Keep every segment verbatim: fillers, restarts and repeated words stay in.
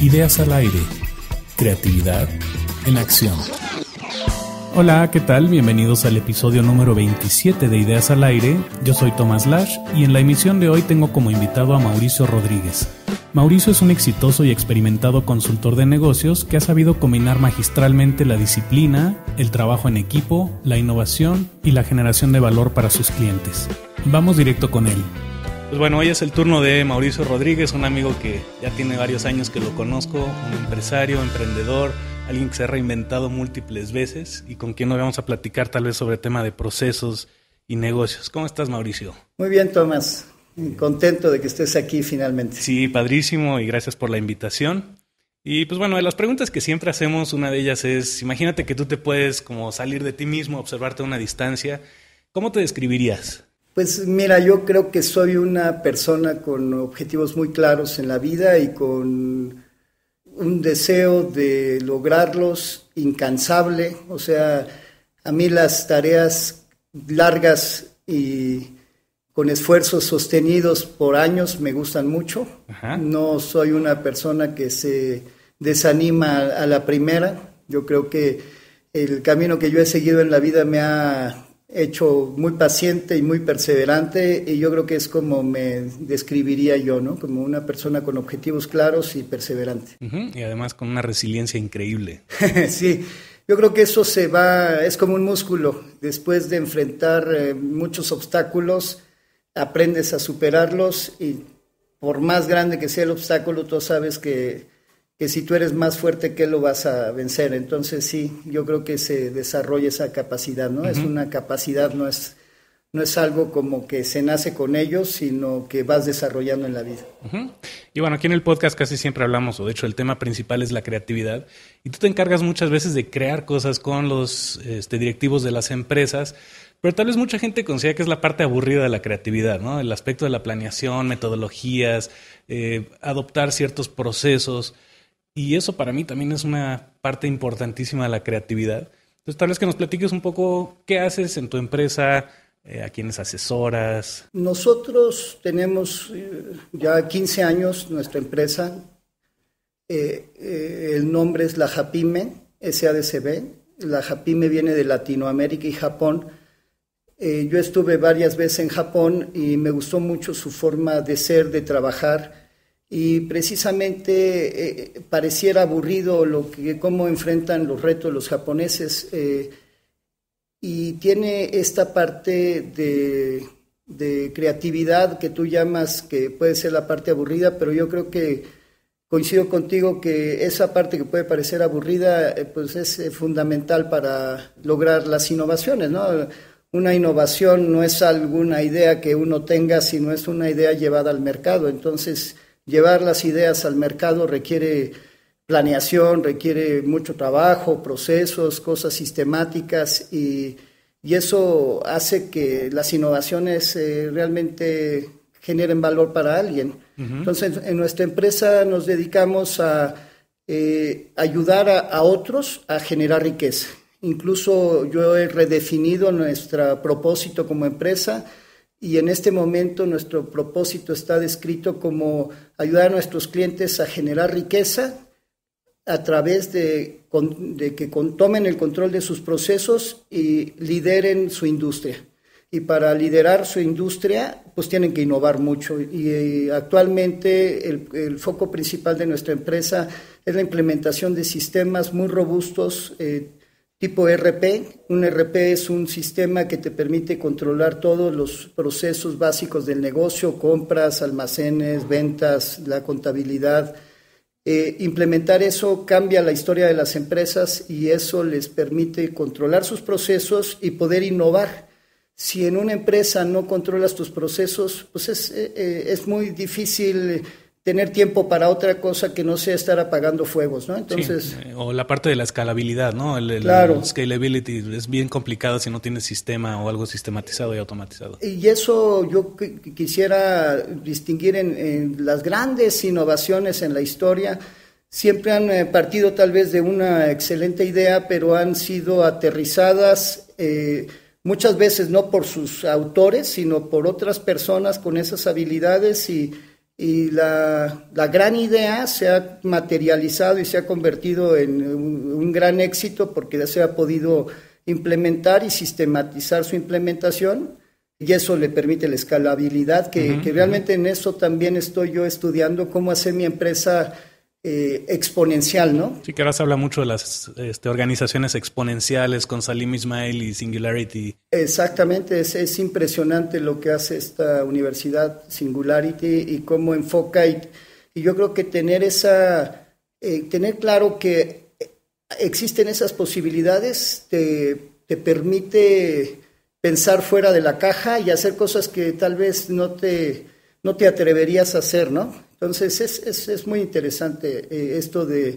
Ideas al aire. Creatividad en acción. Hola, ¿qué tal? Bienvenidos al episodio número veintisiete de Ideas al aire. Yo soy Tomás Lash y en la emisión de hoy tengo como invitado a Mauricio Rodríguez. Mauricio es un exitoso y experimentado consultor de negocios que ha sabido combinar magistralmente la disciplina, el trabajo en equipo, la innovación y la generación de valor para sus clientes. Vamos directo con él. Pues bueno, hoy es el turno de Mauricio Rodríguez, un amigo que ya tiene varios años que lo conozco, un empresario, emprendedor, alguien que se ha reinventado múltiples veces y con quien hoy vamos a platicar tal vez sobre tema de procesos y negocios. ¿Cómo estás, Mauricio? Muy bien, Tomás. Contento de que estés aquí finalmente. Sí, padrísimo y gracias por la invitación. Y pues bueno, de las preguntas que siempre hacemos, una de ellas es, imagínate que tú te puedes como salir de ti mismo, observarte a una distancia. ¿Cómo te describirías? Pues mira, yo creo que soy una persona con objetivos muy claros en la vida y con un deseo de lograrlos incansable. O sea, a mí las tareas largas y con esfuerzos sostenidos por años me gustan mucho. Ajá. No soy una persona que se desanima a la primera. Yo creo que el camino que yo he seguido en la vida me ha hecho muy paciente y muy perseverante, y yo creo que es como me describiría yo, ¿no? Como una persona con objetivos claros y perseverante. Uh-huh. Y además con una resiliencia increíble. Sí, yo creo que eso se va, es como un músculo. Después de enfrentar eh, muchos obstáculos, aprendes a superarlos, y por más grande que sea el obstáculo, tú sabes que que si tú eres más fuerte que lo vas a vencer. Entonces sí, yo creo que se desarrolla esa capacidad, ¿no? Uh-huh. Es una capacidad, no es, no es algo como que se nace con ellos, sino que vas desarrollando en la vida. Uh-huh. Y bueno, aquí en el podcast casi siempre hablamos, o de hecho el tema principal es la creatividad, y tú te encargas muchas veces de crear cosas con los este, directivos de las empresas, pero tal vez mucha gente considera que es la parte aburrida de la creatividad, ¿no? El aspecto de la planeación, metodologías, eh, adoptar ciertos procesos. Y eso para mí también es una parte importantísima de la creatividad. Entonces, tal vez que nos platiques un poco qué haces en tu empresa, eh, a quiénes asesoras. Nosotros tenemos eh, ya quince años nuestra empresa. Eh, eh, el nombre es La Japime, S A D C B. La Japime viene de Latinoamérica y Japón. Eh, yo estuve varias veces en Japón y me gustó mucho su forma de ser, de trabajar. Y precisamente eh, pareciera aburrido lo que, cómo enfrentan los retos los japoneses, eh, y tiene esta parte de, de creatividad que tú llamas que puede ser la parte aburrida, pero yo creo que coincido contigo que esa parte que puede parecer aburrida eh, pues es eh, fundamental para lograr las innovaciones, ¿no? Una innovación no es alguna idea que uno tenga, sino es una idea llevada al mercado. Entonces, llevar las ideas al mercado requiere planeación, requiere mucho trabajo, procesos, cosas sistemáticas, y, y eso hace que las innovaciones eh, realmente generen valor para alguien. Uh-huh. Entonces, en nuestra empresa nos dedicamos a eh, ayudar a, a otros a generar riqueza. Incluso yo he redefinido nuestro propósito como empresa, y en este momento nuestro propósito está descrito como ayudar a nuestros clientes a generar riqueza a través de, de que tomen el control de sus procesos y lideren su industria. Y para liderar su industria, pues tienen que innovar mucho. Y actualmente el, el foco principal de nuestra empresa es la implementación de sistemas muy robustos, eh, tipo E R P. Un E R P es un sistema que te permite controlar todos los procesos básicos del negocio, compras, almacenes, ventas, la contabilidad. Eh, implementar eso cambia la historia de las empresas y eso les permite controlar sus procesos y poder innovar. Si en una empresa no controlas tus procesos, pues es, eh, es muy difícil tener tiempo para otra cosa que no sea estar apagando fuegos, ¿no? Entonces, sí, o la parte de la escalabilidad, ¿no? El, el, claro. el scalability es bien complicado si no tienes sistema o algo sistematizado y automatizado. Y eso yo qu- quisiera distinguir en, en las grandes innovaciones en la historia. Siempre han eh, partido tal vez de una excelente idea, pero han sido aterrizadas eh, muchas veces no por sus autores, sino por otras personas con esas habilidades y y la, la gran idea se ha materializado y se ha convertido en un, un gran éxito porque se ha podido implementar y sistematizar su implementación, y eso le permite la escalabilidad, que, uh-huh, que realmente uh-huh. en eso también estoy yo estudiando cómo hacer mi empresa eh, exponencial, ¿no? Sí, que ahora se habla mucho de las este, organizaciones exponenciales con Salim Ismail y Singularity. Exactamente, es, es impresionante lo que hace esta universidad Singularity y cómo enfoca, y, y yo creo que tener esa, eh, tener claro que existen esas posibilidades te, te permite pensar fuera de la caja y hacer cosas que tal vez no te, no te atreverías a hacer, ¿no? Entonces es, es, es muy interesante eh, esto de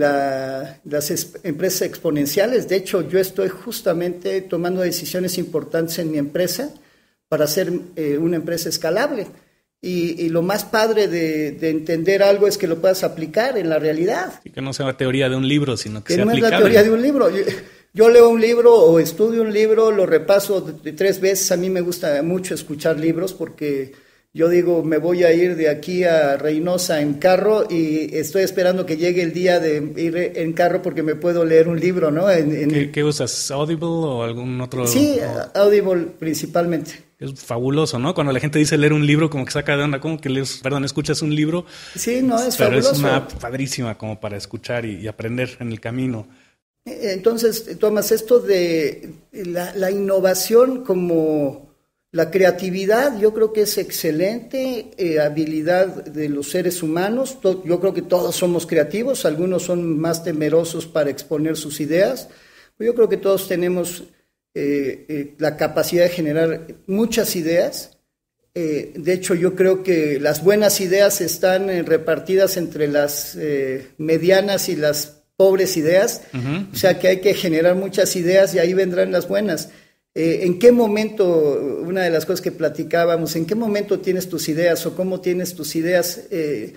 la, las es, empresas exponenciales. De hecho, yo estoy justamente tomando decisiones importantes en mi empresa para hacer eh, una empresa escalable. Y, y lo más padre de, de entender algo es que lo puedas aplicar en la realidad. Y que no sea la teoría de un libro, sino que, que sea no aplicable. Es la teoría de un libro. Yo, yo leo un libro o estudio un libro, lo repaso de, de tres veces. A mí me gusta mucho escuchar libros porque yo digo, me voy a ir de aquí a Reynosa en carro y estoy esperando que llegue el día de ir en carro porque me puedo leer un libro, ¿no? En, en... ¿Qué, ¿Qué usas? ¿Audible o algún otro? Sí, o... Audible principalmente. Es fabuloso, ¿no? Cuando la gente dice leer un libro, como que saca de onda, como que lees, perdón, escuchas un libro. Sí, no, es pero fabuloso. Es una app padrísima como para escuchar y, y aprender en el camino. Entonces, Tomás, esto de la, la innovación como la creatividad, yo creo que es excelente eh, habilidad de los seres humanos. Yo creo que todos somos creativos, algunos son más temerosos para exponer sus ideas. Yo creo que todos tenemos Eh, eh, la capacidad de generar muchas ideas. Eh, de hecho, yo creo que las buenas ideas están eh, repartidas entre las eh, medianas y las pobres ideas. Uh-huh. O sea que hay que generar muchas ideas y ahí vendrán las buenas. Eh, ¿En qué momento, una de las cosas que platicábamos, en qué momento tienes tus ideas o cómo tienes tus ideas? Eh,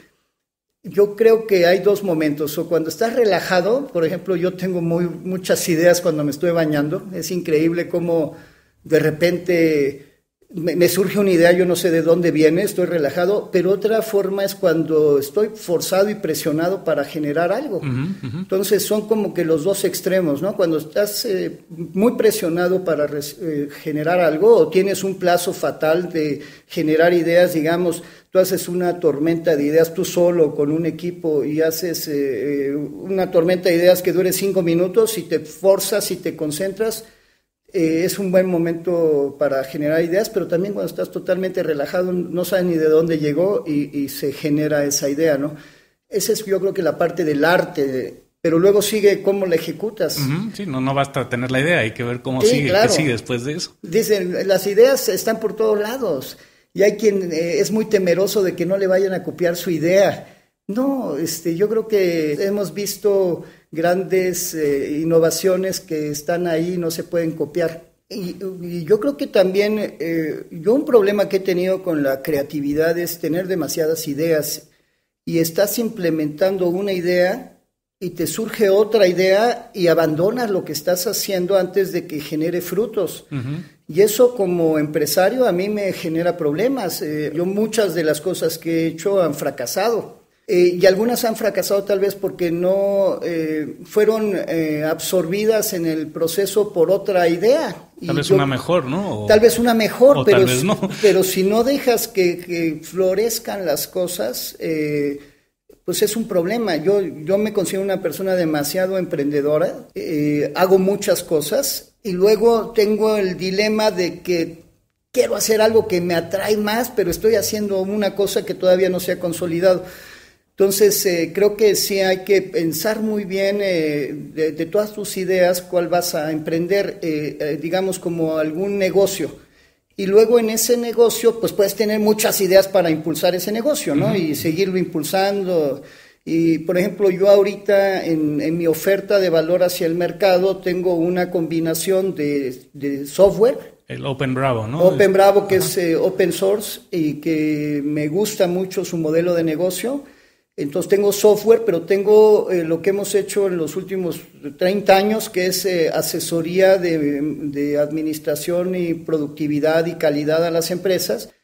Yo creo que hay dos momentos, o cuando estás relajado, por ejemplo, yo tengo muy, muchas ideas cuando me estoy bañando, es increíble cómo de repente me, me surge una idea, yo no sé de dónde viene, estoy relajado, pero otra forma es cuando estoy forzado y presionado para generar algo. Uh-huh, uh-huh. Entonces son como que los dos extremos, ¿no? Cuando estás eh, muy presionado para res, eh, generar algo o tienes un plazo fatal de generar ideas, digamos, tú haces una tormenta de ideas tú solo con un equipo y haces eh, una tormenta de ideas que dure cinco minutos y te forzas y te concentras, eh, es un buen momento para generar ideas, pero también cuando estás totalmente relajado no sabes ni de dónde llegó y, y se genera esa idea, ¿no? Esa es yo creo que la parte del arte, pero luego sigue cómo la ejecutas. Uh-huh, sí, no, no basta tener la idea, hay que ver cómo sí, sigue, claro. qué sigue después de eso. Dicen, las ideas están por todos lados. Y hay quien eh, es muy temeroso de que no le vayan a copiar su idea. No, este, yo creo que hemos visto grandes eh, innovaciones que están ahí y no se pueden copiar. Y, y yo creo que también, eh, yo un problema que he tenido con la creatividad es tener demasiadas ideas y estás implementando una idea y te surge otra idea y abandonas lo que estás haciendo antes de que genere frutos. Uh-huh. Y eso como empresario a mí me genera problemas. Eh, yo muchas de las cosas que he hecho han fracasado. Eh, y algunas han fracasado tal vez porque no eh, fueron eh, absorbidas en el proceso por otra idea. Y tal vez yo, una mejor, ¿no? O, tal vez una mejor, o pero, tal vez no. pero si no dejas que, que florezcan las cosas, eh, pues es un problema. Yo, yo me considero una persona demasiado emprendedora, eh, hago muchas cosas y luego tengo el dilema de que quiero hacer algo que me atrae más, pero estoy haciendo una cosa que todavía no se ha consolidado. Entonces, eh, creo que sí hay que pensar muy bien eh, de, de todas tus ideas cuál vas a emprender, eh, eh, digamos, como algún negocio. Y luego en ese negocio, pues puedes tener muchas ideas para impulsar ese negocio, ¿no? Uh-huh. Y seguirlo impulsando. Y, por ejemplo, yo ahorita en, en mi oferta de valor hacia el mercado tengo una combinación de, de software. El Open Bravo, ¿no? Open Bravo, que uh-huh. es eh, open source y que me gusta mucho su modelo de negocio. Entonces tengo software, pero tengo eh, lo que hemos hecho en los últimos treinta años, que es eh, asesoría de, de administración y productividad y calidad a las empresas.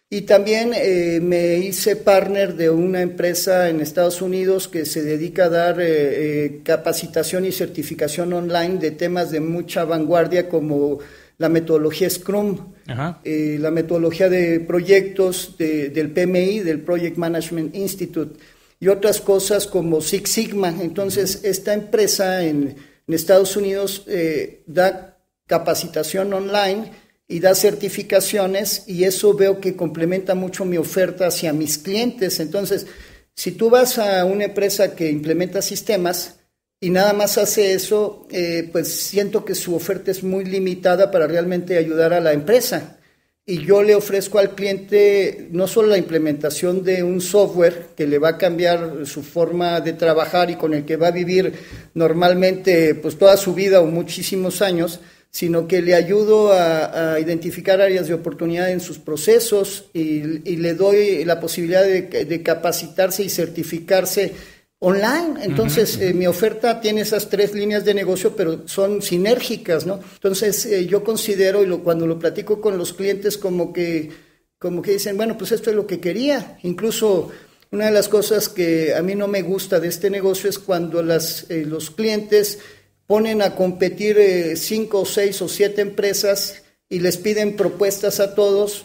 Y también eh, me hice partner de una empresa en Estados Unidos que se dedica a dar eh, eh, capacitación y certificación online de temas de mucha vanguardia como la metodología Scrum, eh, la metodología de proyectos de, del P M I, del Project Management Institute, y otras cosas como Six Sigma. Entonces, esta empresa en, en Estados Unidos eh, da capacitación online y da certificaciones, y eso veo que complementa mucho mi oferta hacia mis clientes. Entonces, si tú vas a una empresa que implementa sistemas y nada más hace eso, eh, pues siento que su oferta es muy limitada para realmente ayudar a la empresa. Y yo le ofrezco al cliente no solo la implementación de un software que le va a cambiar su forma de trabajar y con el que va a vivir normalmente pues toda su vida o muchísimos años, sino que le ayudo a, a identificar áreas de oportunidad en sus procesos y, y le doy la posibilidad de, de capacitarse y certificarse online. Entonces, uh-huh, uh-huh. Eh, mi oferta tiene esas tres líneas de negocio, pero son sinérgicas, ¿no? Entonces, eh, yo considero, y lo, cuando lo platico con los clientes, como que, como que dicen, bueno, pues esto es lo que quería. Incluso, una de las cosas que a mí no me gusta de este negocio es cuando las, eh, los clientes ponen a competir eh, cinco, seis o siete empresas y les piden propuestas a todos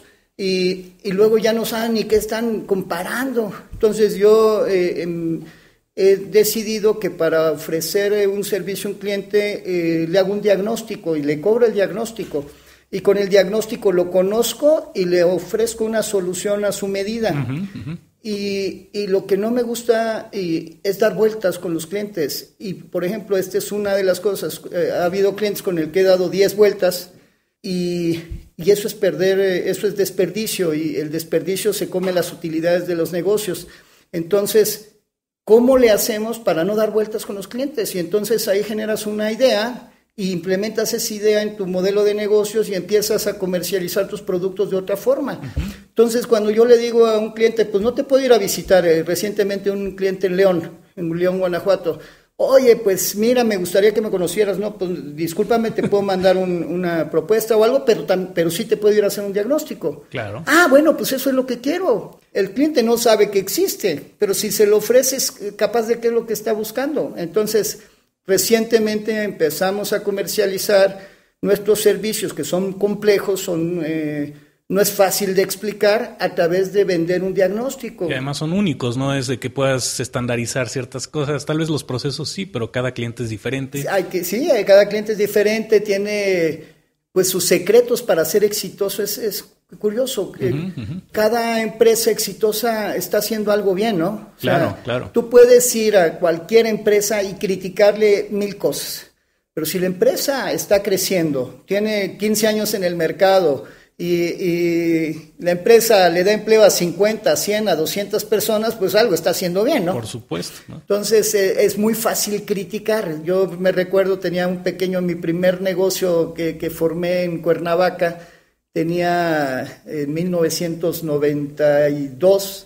y, y luego ya no saben ni qué están comparando. Entonces yo eh, em, he decidido que para ofrecer eh, un servicio a un cliente eh, le hago un diagnóstico y le cobro el diagnóstico. Y con el diagnóstico lo conozco y le ofrezco una solución a su medida. Uh-huh, uh-huh. Y, y lo que no me gusta y, es dar vueltas con los clientes. Y, por ejemplo, esta es una de las cosas. Eh, ha habido clientes con el que he dado diez vueltas y, y eso es perder, eh, eso es desperdicio, y el desperdicio se come las utilidades de los negocios. Entonces, ¿cómo le hacemos para no dar vueltas con los clientes? Y entonces ahí generas una idea y implementas esa idea en tu modelo de negocios y empiezas a comercializar tus productos de otra forma. Uh-huh. Entonces, cuando yo le digo a un cliente, pues no te puedo ir a visitar, eh, recientemente un cliente en León, en León, Guanajuato, oye, pues mira, me gustaría que me conocieras, no, pues discúlpame, te puedo mandar un, una propuesta o algo, pero, tan, pero sí te puedo ir a hacer un diagnóstico. Claro. Ah, bueno, pues eso es lo que quiero. El cliente no sabe que existe, pero si se lo ofreces, capaz de qué es lo que está buscando. Entonces, recientemente empezamos a comercializar nuestros servicios, que son complejos, son, eh, no es fácil de explicar, a través de vender un diagnóstico. Y además son únicos, no es de que puedas estandarizar ciertas cosas. Tal vez los procesos sí, pero cada cliente es diferente. Hay que, sí, cada cliente es diferente, tiene pues sus secretos para ser exitoso. Es, es curioso. Uh-huh, uh-huh. Cada empresa exitosa está haciendo algo bien, ¿no? O claro, sea, claro. Tú puedes ir a cualquier empresa y criticarle mil cosas, pero si la empresa está creciendo, tiene quince años en el mercado y, y la empresa le da empleo a cincuenta, a cien, a doscientas personas, pues algo está haciendo bien, ¿no? Por supuesto, ¿no? Entonces eh, es muy fácil criticar. Yo me recuerdo, tenía un pequeño, mi primer negocio que, que formé en Cuernavaca, tenía en mil novecientos noventa y dos,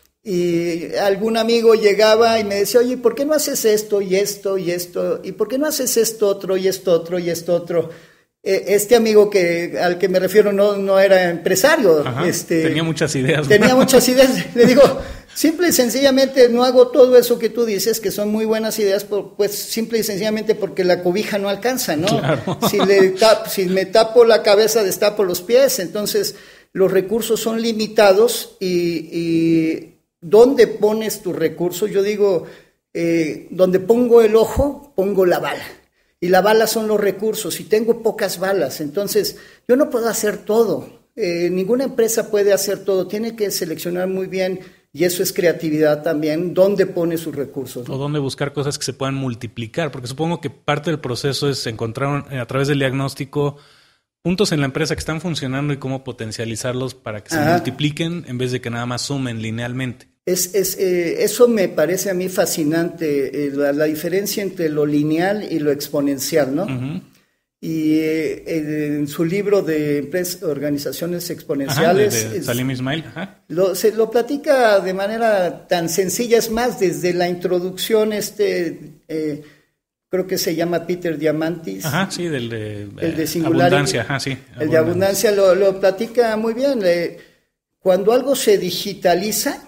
y algún amigo llegaba y me decía, oye, ¿por qué no haces esto y esto y esto? ¿Y por qué no haces esto otro y esto otro y esto otro? Este amigo que al que me refiero no, no era empresario. Ajá, este, tenía muchas ideas. Tenía muchas ideas. Le digo, simple y sencillamente no hago todo eso que tú dices, que son muy buenas ideas, pues simple y sencillamente porque la cobija no alcanza, ¿no? Claro. Si, le tap, si me tapo la cabeza, destapo los pies. Entonces, los recursos son limitados y, y ¿dónde pones tus recursos? Yo digo, eh, donde pongo el ojo, pongo la bala. Y la bala son los recursos, y tengo pocas balas, entonces yo no puedo hacer todo. Eh, ninguna empresa puede hacer todo, tiene que seleccionar muy bien, y eso es creatividad también, dónde pone sus recursos, ¿no? O dónde buscar cosas que se puedan multiplicar, porque supongo que parte del proceso es encontrar a través del diagnóstico puntos en la empresa que están funcionando y cómo potencializarlos para que se Ajá. multipliquen en vez de que nada más sumen linealmente. Es, es, eh, eso me parece a mí fascinante, eh, la, la diferencia entre lo lineal y lo exponencial, ¿no? Uh-huh. Y eh, en su libro de empresas, organizaciones exponenciales, Ajá, de, de Salim Ismail, Ajá. Lo, se lo platica de manera tan sencilla, es más, desde la introducción, este, eh, creo que se llama Peter Diamandis. Ajá, sí, del de, el de Abundancia, ajá, sí. El de Abundancia lo, lo platica muy bien. Le, Cuando algo se digitaliza,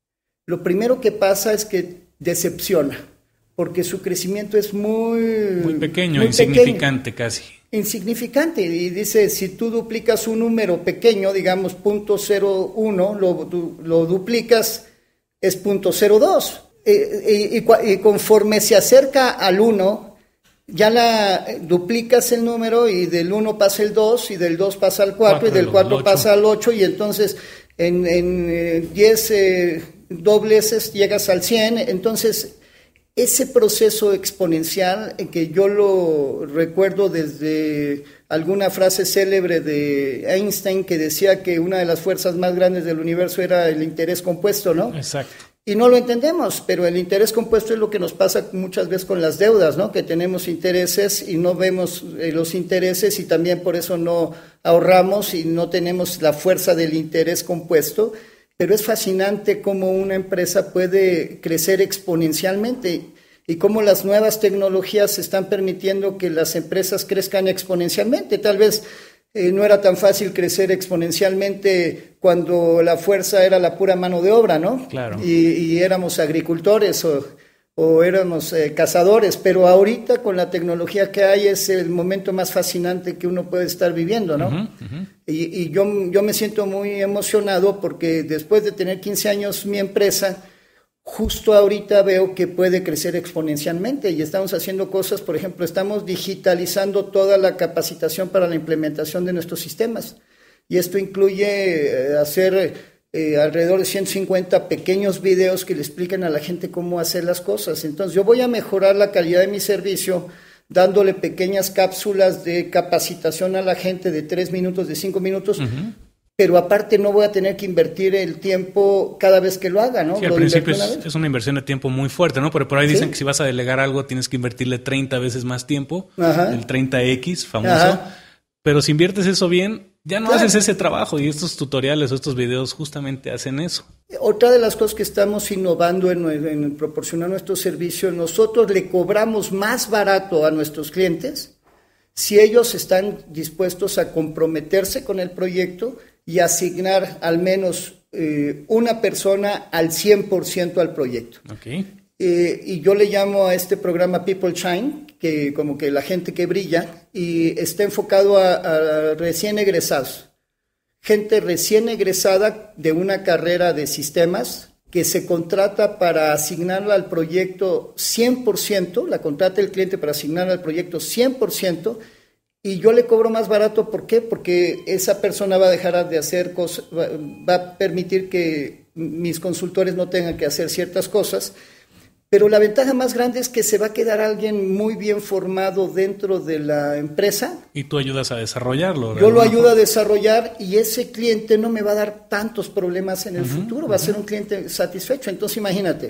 lo primero que pasa es que decepciona, porque su crecimiento es muy... Muy pequeño, muy insignificante pequeño, casi. Insignificante, y dice, si tú duplicas un número pequeño, digamos punto cero uno, lo, lo duplicas, es punto cero dos. Y, y, y conforme se acerca al uno, ya la duplicas el número y del uno pasa el dos, y del dos pasa al cuatro, y del cuatro pasa al ocho, y entonces en, en diez eh, dobleces llegas al cien. Entonces, ese proceso exponencial, que yo lo recuerdo desde alguna frase célebre de Einstein que decía que una de las fuerzas más grandes del universo era el interés compuesto, ¿no? Exacto. Y no lo entendemos, pero el interés compuesto es lo que nos pasa muchas veces con las deudas, ¿no? Que tenemos intereses y no vemos eh, los intereses, y también por eso no ahorramos y no tenemos la fuerza del interés compuesto. Pero es fascinante cómo una empresa puede crecer exponencialmente y cómo las nuevas tecnologías están permitiendo que las empresas crezcan exponencialmente. Tal vez Eh, no era tan fácil crecer exponencialmente cuando la fuerza era la pura mano de obra, ¿no? Claro. Y, y éramos agricultores o, o éramos eh, cazadores, pero ahorita con la tecnología que hay es el momento más fascinante que uno puede estar viviendo, ¿no? Uh-huh, uh-huh. Y, y yo, yo me siento muy emocionado porque después de tener quince años mi empresa, justo ahorita veo que puede crecer exponencialmente y estamos haciendo cosas. Por ejemplo, estamos digitalizando toda la capacitación para la implementación de nuestros sistemas, y esto incluye eh, hacer eh, alrededor de ciento cincuenta pequeños videos que le expliquen a la gente cómo hacer las cosas. Entonces yo voy a mejorar la calidad de mi servicio dándole pequeñas cápsulas de capacitación a la gente de tres minutos, de cinco minutos, uh-huh. Pero aparte no voy a tener que invertir el tiempo cada vez que lo haga, ¿no? Sí, al lo principio es, es una inversión de tiempo muy fuerte, ¿no? Pero por ahí dicen ¿Sí? que si vas a delegar algo tienes que invertirle treinta veces más tiempo, Ajá. el treinta equis famoso. Ajá. Pero si inviertes eso bien, ya no claro. haces ese trabajo, y estos tutoriales o estos videos justamente hacen eso. Otra de las cosas que estamos innovando en, en proporcionar nuestro servicio, nosotros le cobramos más barato a nuestros clientes si ellos están dispuestos a comprometerse con el proyecto y asignar al menos eh, una persona al cien por ciento al proyecto. Okay. Eh, y yo le llamo a este programa People Shine, que como que la gente que brilla, y está enfocado a, a recién egresados. Gente recién egresada de una carrera de sistemas que se contrata para asignarla al proyecto cien por ciento, la contrata el cliente para asignarla al proyecto cien por ciento, y yo le cobro más barato. ¿Por qué? Porque esa persona va a dejar de hacer cosas, va, va a permitir que mis consultores no tengan que hacer ciertas cosas, pero la ventaja más grande es que se va a quedar alguien muy bien formado dentro de la empresa. Y tú ayudas a desarrollarlo. Yo lo ayudo a desarrollar, y ese cliente no me va a dar tantos problemas en el uh-huh, futuro, va uh-huh. a ser un cliente satisfecho. Entonces imagínate,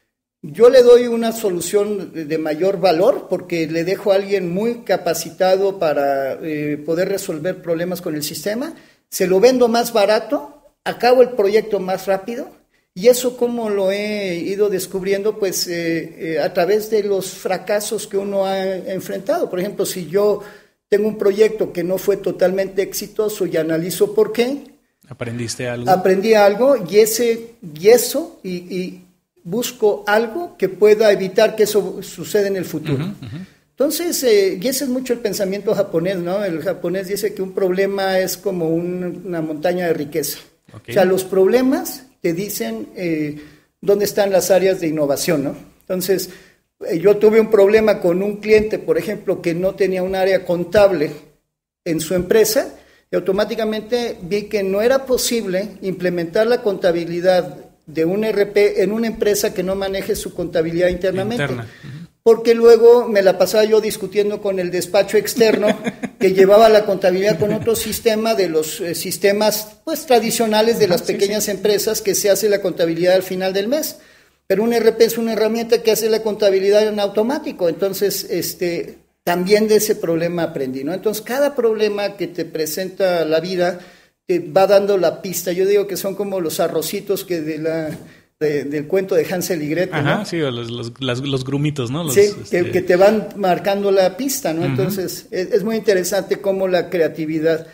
yo le doy una solución de mayor valor porque le dejo a alguien muy capacitado para eh, poder resolver problemas con el sistema, se lo vendo más barato, acabo el proyecto más rápido. Y eso, ¿cómo lo he ido descubriendo? Pues eh, eh, a través de los fracasos que uno ha enfrentado. Por ejemplo, si yo tengo un proyecto que no fue totalmente exitoso y analizo por qué. ¿Aprendiste algo? Aprendí algo y, ese, y eso, y, y busco algo que pueda evitar que eso suceda en el futuro. Uh-huh, uh-huh. Entonces, eh, y ese es mucho el pensamiento japonés, ¿no? El japonés dice que un problema es como un, una montaña de riqueza. Okay. O sea, los problemas te dicen eh, dónde están las áreas de innovación, ¿no? Entonces, eh, yo tuve un problema con un cliente, por ejemplo, que no tenía un área contable en su empresa, y automáticamente vi que no era posible implementar la contabilidad de un E R P en una empresa que no maneje su contabilidad internamente. Interna. Uh-huh. Porque luego me la pasaba yo discutiendo con el despacho externo que llevaba la contabilidad con otro sistema de los eh, sistemas pues tradicionales de las pequeñas sí, sí. empresas, que se hace la contabilidad al final del mes. Pero un E R P es una herramienta que hace la contabilidad en automático. Entonces, este, también de ese problema aprendí, ¿no? Entonces, cada problema que te presenta la vida te va dando la pista. Yo digo que son como los arrocitos que de la... De, del cuento de Hansel y Gretel. Ajá, ¿no? sí, los, los, los, los grumitos, ¿no? Los, sí, este... que, que te van marcando la pista, ¿no? Uh-huh. Entonces, es, es muy interesante cómo la creatividad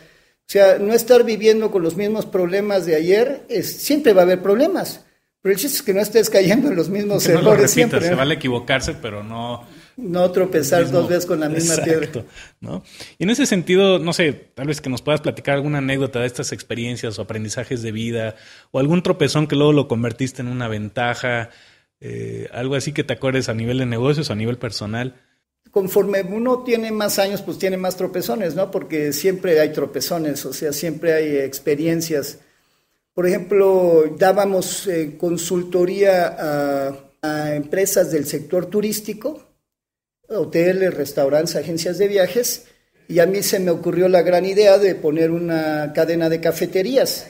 O sea, no estar viviendo con los mismos problemas de ayer, es, siempre va a haber problemas. Pero el chiste es que no estés cayendo en los mismos que errores no lo repitas, siempre. Se vale equivocarse, pero no... No tropezar mismo, dos veces con la misma exacto, piedra. ¿no? Y en ese sentido, no sé, tal vez que nos puedas platicar alguna anécdota de estas experiencias o aprendizajes de vida, o algún tropezón que luego lo convertiste en una ventaja, eh, algo así que te acuerdes a nivel de negocios o a nivel personal. Conforme uno tiene más años, pues tiene más tropezones, ¿no? Porque siempre hay tropezones, o sea, siempre hay experiencias. Por ejemplo, dábamos eh, consultoría a, a empresas del sector turístico, hoteles, restaurantes, agencias de viajes, y a mí se me ocurrió la gran idea de poner una cadena de cafeterías.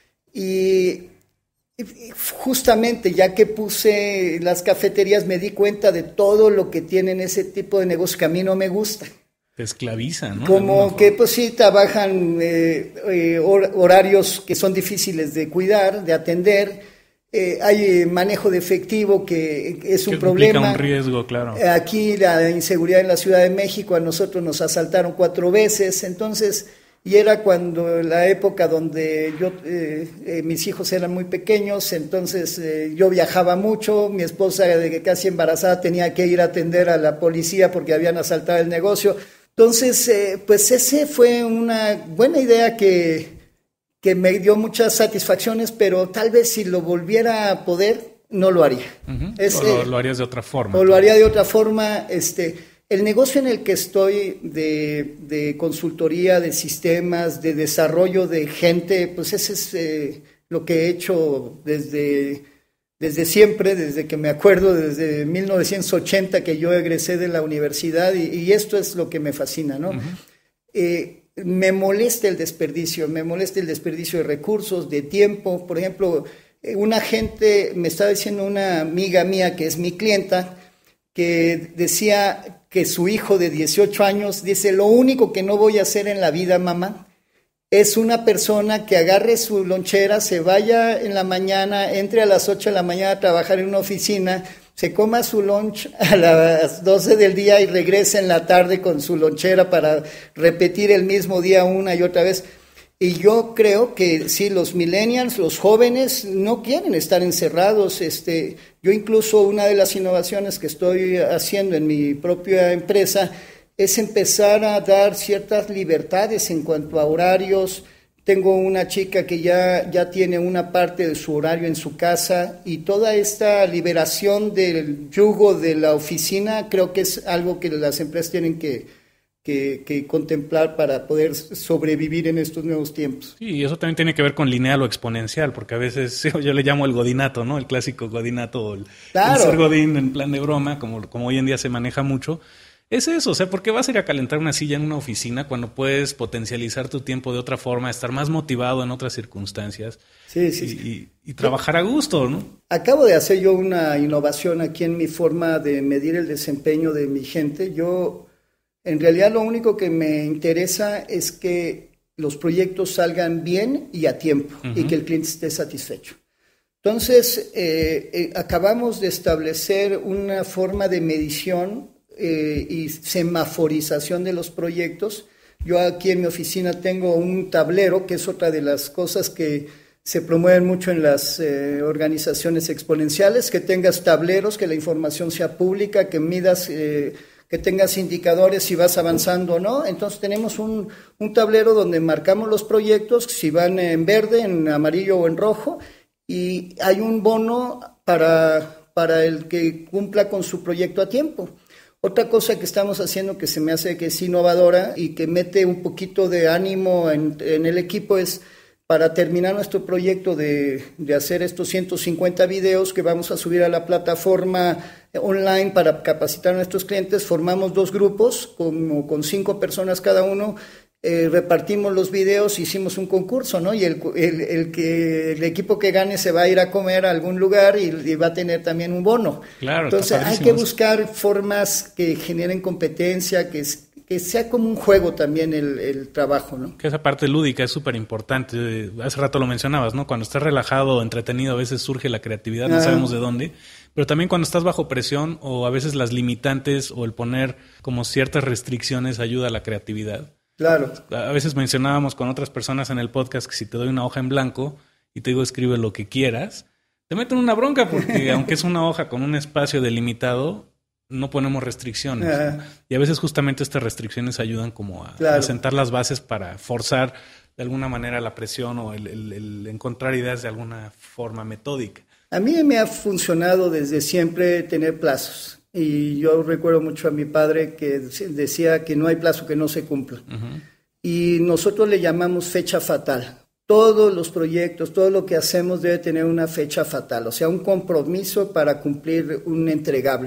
Y, y justamente ya que puse las cafeterías me di cuenta de todo lo que tienen ese tipo de negocios que a mí no me gusta. Te esclavizan, ¿no? Como que pues sí trabajan eh, eh, horarios que son difíciles de cuidar, de atender. Eh, hay manejo de efectivo que es un que problema. Implica un riesgo, claro. Aquí la inseguridad en la Ciudad de México, a nosotros nos asaltaron cuatro veces, entonces, y era cuando la época donde yo, eh, eh, mis hijos eran muy pequeños, entonces eh, yo viajaba mucho, mi esposa de casi embarazada tenía que ir a atender a la policía porque habían asaltado el negocio. Entonces, eh, pues ese fue una buena idea que... que me dio muchas satisfacciones, pero tal vez si lo volviera a poder, no lo haría. Uh-huh. es, o lo, lo harías de otra forma. O lo haría de otra forma. Este, el negocio en el que estoy de, de consultoría, de sistemas, de desarrollo de gente, pues ese es eh, lo que he hecho desde, desde siempre, desde que me acuerdo, desde mil novecientos ochenta que yo egresé de la universidad, y, y esto es lo que me fascina, ¿no? Uh-huh. Eh, me molesta el desperdicio, me molesta el desperdicio de recursos, de tiempo. Por ejemplo, una gente, me estaba diciendo una amiga mía que es mi clienta, que decía que su hijo de dieciocho años, dice, lo único que no voy a hacer en la vida, mamá, es una persona que agarre su lonchera, se vaya en la mañana, entre a las ocho de la mañana a trabajar en una oficina, se coma su lunch a las doce del día y regresa en la tarde con su lonchera para repetir el mismo día una y otra vez. Y yo creo que sí, los millennials, los jóvenes, no quieren estar encerrados. Este, yo incluso una de las innovaciones que estoy haciendo en mi propia empresa es empezar a dar ciertas libertades en cuanto a horarios. Tengo una chica que ya, ya tiene una parte de su horario en su casa, y toda esta liberación del yugo de la oficina creo que es algo que las empresas tienen que, que, que contemplar para poder sobrevivir en estos nuevos tiempos. Sí, y eso también tiene que ver con lineal o exponencial, porque a veces yo le llamo el godinato, ¿no? El clásico godinato, el, claro. el ser godín en plan de broma, como, como hoy en día se maneja mucho. Es eso, o sea, ¿por qué vas a ir a calentar una silla en una oficina cuando puedes potencializar tu tiempo de otra forma, estar más motivado en otras circunstancias sí, sí, y, sí. y, y trabajar a gusto, ¿no? Acabo de hacer yo una innovación aquí en mi forma de medir el desempeño de mi gente. Yo, en realidad, lo único que me interesa es que los proyectos salgan bien y a tiempo, uh-huh. y que el cliente esté satisfecho. Entonces, eh, eh, acabamos de establecer una forma de medición Eh, y semaforización de los proyectos. Yo aquí en mi oficina tengo un tablero, que es otra de las cosas que se promueven mucho en las eh, organizaciones exponenciales, que tengas tableros, que la información sea pública, que midas, eh, que tengas indicadores si vas avanzando o no. Entonces tenemos un, un tablero donde marcamos los proyectos, si van en verde, en amarillo o en rojo, y hay un bono para, para el que cumpla con su proyecto a tiempo. Otra cosa que estamos haciendo que se me hace que es innovadora y que mete un poquito de ánimo en, en el equipo es, para terminar nuestro proyecto de, de hacer estos ciento cincuenta videos que vamos a subir a la plataforma online para capacitar a nuestros clientes, formamos dos grupos como con cinco personas cada uno. Eh, repartimos los videos, hicimos un concurso, ¿no? Y el, el, el, que, el equipo que gane se va a ir a comer a algún lugar y, y va a tener también un bono. Claro, entonces hay que buscar formas que generen competencia, que, que sea como un juego también el, el trabajo, ¿no? Que esa parte lúdica es súper importante. Hace rato lo mencionabas, ¿no? Cuando estás relajado o entretenido a veces surge la creatividad, no ah. sabemos de dónde. Pero también cuando estás bajo presión o a veces las limitantes o el poner como ciertas restricciones ayuda a la creatividad. Claro. A veces mencionábamos con otras personas en el podcast que si te doy una hoja en blanco y te digo escribe lo que quieras, te meten una bronca porque aunque es una hoja con un espacio delimitado, no ponemos restricciones. Uh-huh. Y a veces justamente estas restricciones ayudan como a, claro. a sentar las bases para forzar de alguna manera la presión o el, el, el encontrar ideas de alguna forma metódica. A mí me ha funcionado desde siempre tener plazos. Y yo recuerdo mucho a mi padre que decía que no hay plazo que no se cumpla. Uh-huh. Y nosotros le llamamos fecha fatal. Todos los proyectos, todo lo que hacemos debe tener una fecha fatal, o sea, un compromiso para cumplir un entregable.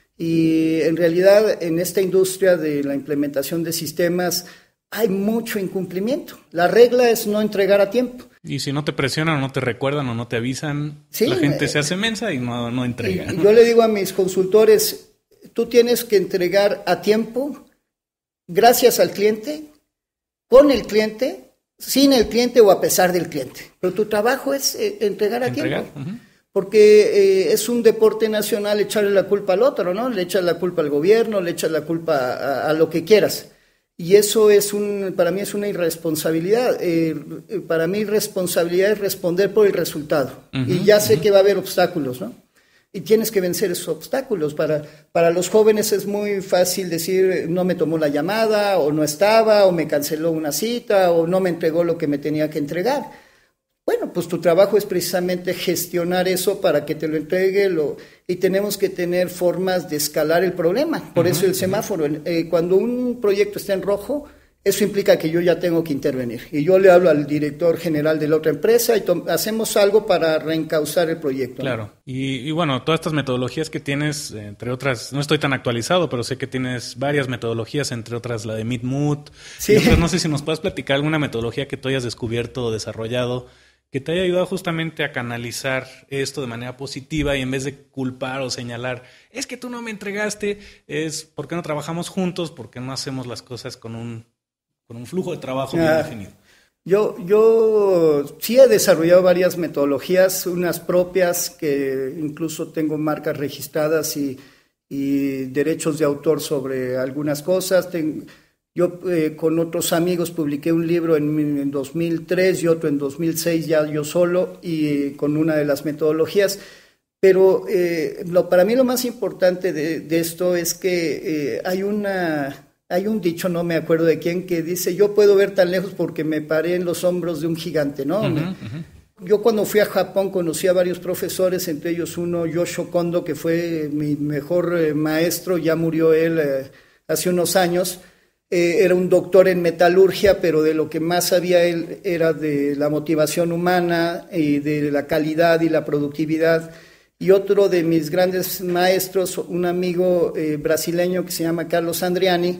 Y en realidad en esta industria de la implementación de sistemas hay mucho incumplimiento. La regla es no entregar a tiempo. Y si no te presionan o no te recuerdan o no te avisan, sí, la gente eh, se hace mensa y no, no entrega. Y, ¿no? Yo le digo a mis consultores, tú tienes que entregar a tiempo, gracias al cliente, con el cliente, sin el cliente o a pesar del cliente. Pero tu trabajo es eh, entregar a ¿Entregar? tiempo. Uh-huh. Porque eh, es un deporte nacional echarle la culpa al otro, ¿no? Le echas la culpa al gobierno, le echas la culpa a, a lo que quieras. Y eso es un, para mí es una irresponsabilidad. Eh, para mí responsabilidad es responder por el resultado. Uh-huh, y ya sé uh-huh. que va a haber obstáculos, ¿no? Y tienes que vencer esos obstáculos. Para, para los jóvenes es muy fácil decir no me tomó la llamada, o no estaba, o me canceló una cita, o no me entregó lo que me tenía que entregar. Bueno, pues tu trabajo es precisamente gestionar eso para que te lo entregue lo, y tenemos que tener formas de escalar el problema. Por uh-huh, eso el semáforo. Eh, cuando un proyecto está en rojo, eso implica que yo ya tengo que intervenir. Y yo le hablo al director general de la otra empresa y to- hacemos algo para reencauzar el proyecto. Claro. ¿No? Y, y bueno, todas estas metodologías que tienes, entre otras, no estoy tan actualizado, pero sé que tienes varias metodologías, entre otras la de Meet Mood. Sí. Y otras, no sé si nos puedes platicar alguna metodología que tú hayas descubierto o desarrollado que te haya ayudado justamente a canalizar esto de manera positiva y en vez de culpar o señalar, es que tú no me entregaste, es ¿por qué no trabajamos juntos? ¿Por qué no hacemos las cosas con un, con un flujo de trabajo bien ah, definido? Yo, yo sí he desarrollado varias metodologías, unas propias que incluso tengo marcas registradas y, y derechos de autor sobre algunas cosas. Tengo, Yo eh, con otros amigos publiqué un libro en, en dos mil tres y otro en dos mil seis, ya yo solo, y eh, con una de las metodologías. Pero eh, lo, para mí lo más importante de, de esto es que eh, hay, una, hay un dicho, no me acuerdo de quién, que dice, yo puedo ver tan lejos porque me paré en los hombros de un gigante, ¿no? Uh-huh, uh-huh. Yo cuando fui a Japón conocí a varios profesores, entre ellos uno, Yoshio Kondo, que fue mi mejor eh, maestro, ya murió él eh, hace unos años. Eh, era un doctor en metalurgia, pero de lo que más sabía él era de la motivación humana y de la calidad y la productividad. Y otro de mis grandes maestros, un amigo eh, brasileño que se llama Carlos Andriani,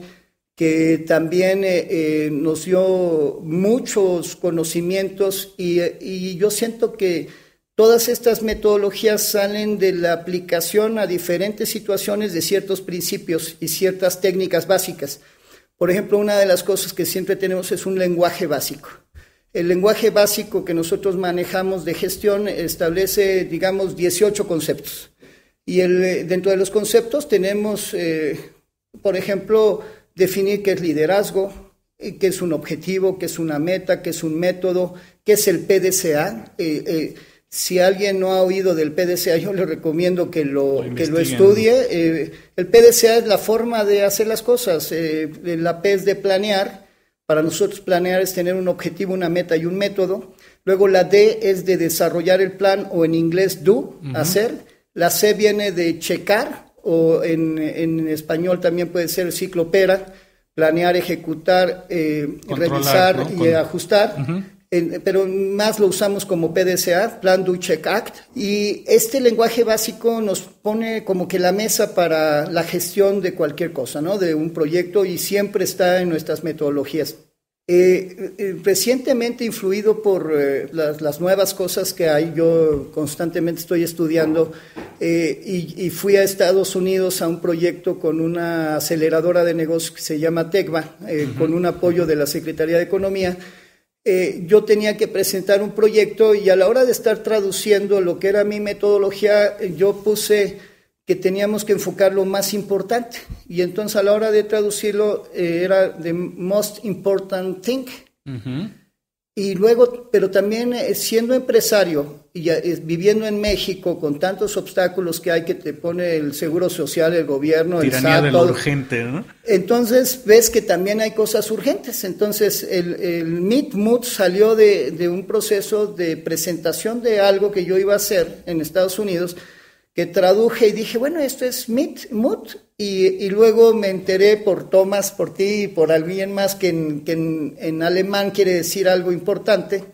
que también eh, eh, nos dio muchos conocimientos y, y yo siento que todas estas metodologías salen de la aplicación a diferentes situaciones de ciertos principios y ciertas técnicas básicas. Por ejemplo, una de las cosas que siempre tenemos es un lenguaje básico. El lenguaje básico que nosotros manejamos de gestión establece, digamos, dieciocho conceptos. Y el, dentro de los conceptos tenemos, eh, por ejemplo, definir qué es liderazgo, qué es un objetivo, qué es una meta, qué es un método, qué es el P D C A. Eh, eh, Si alguien no ha oído del P D C A, yo le recomiendo que lo, lo que lo estudie. Eh, el P D C A es la forma de hacer las cosas. Eh, la P es de planear. Para nosotros planear es tener un objetivo, una meta y un método. Luego la D es de desarrollar el plan, o en inglés do, uh-huh. hacer. La C viene de checar, o en, en español también puede ser ciclopera, planear, ejecutar, eh, revisar, ¿no? y Con... ajustar. Uh-huh. Pero más lo usamos como P D C A, Plan, Do, Check, Act, y este lenguaje básico nos pone como que la mesa para la gestión de cualquier cosa, ¿no? De un proyecto, y siempre está en nuestras metodologías. Eh, eh, recientemente, influido por eh, las, las nuevas cosas que hay, yo constantemente estoy estudiando eh, y, y fui a Estados Unidos a un proyecto con una aceleradora de negocios que se llama Tecva, eh, uh-huh. con un apoyo de la Secretaría de Economía. Eh, yo tenía que presentar un proyecto y a la hora de estar traduciendo lo que era mi metodología, yo puse que teníamos que enfocar lo más importante. Y entonces a la hora de traducirlo eh, era the most important thing. Uh-huh. Y luego, pero también eh, siendo empresario y eh, viviendo en México con tantos obstáculos que hay, que te pone el seguro social, el gobierno, tiranía el S A T, de lo todo. urgente, ¿no? Entonces ves que también hay cosas urgentes. Entonces el, el Meet Mood salió de, de un proceso de presentación de algo que yo iba a hacer en Estados Unidos, que traduje y dije, bueno, esto es Meet Mood. Y, y luego me enteré por Tomás, por ti y por alguien más que en, que en, en alemán quiere decir algo importante.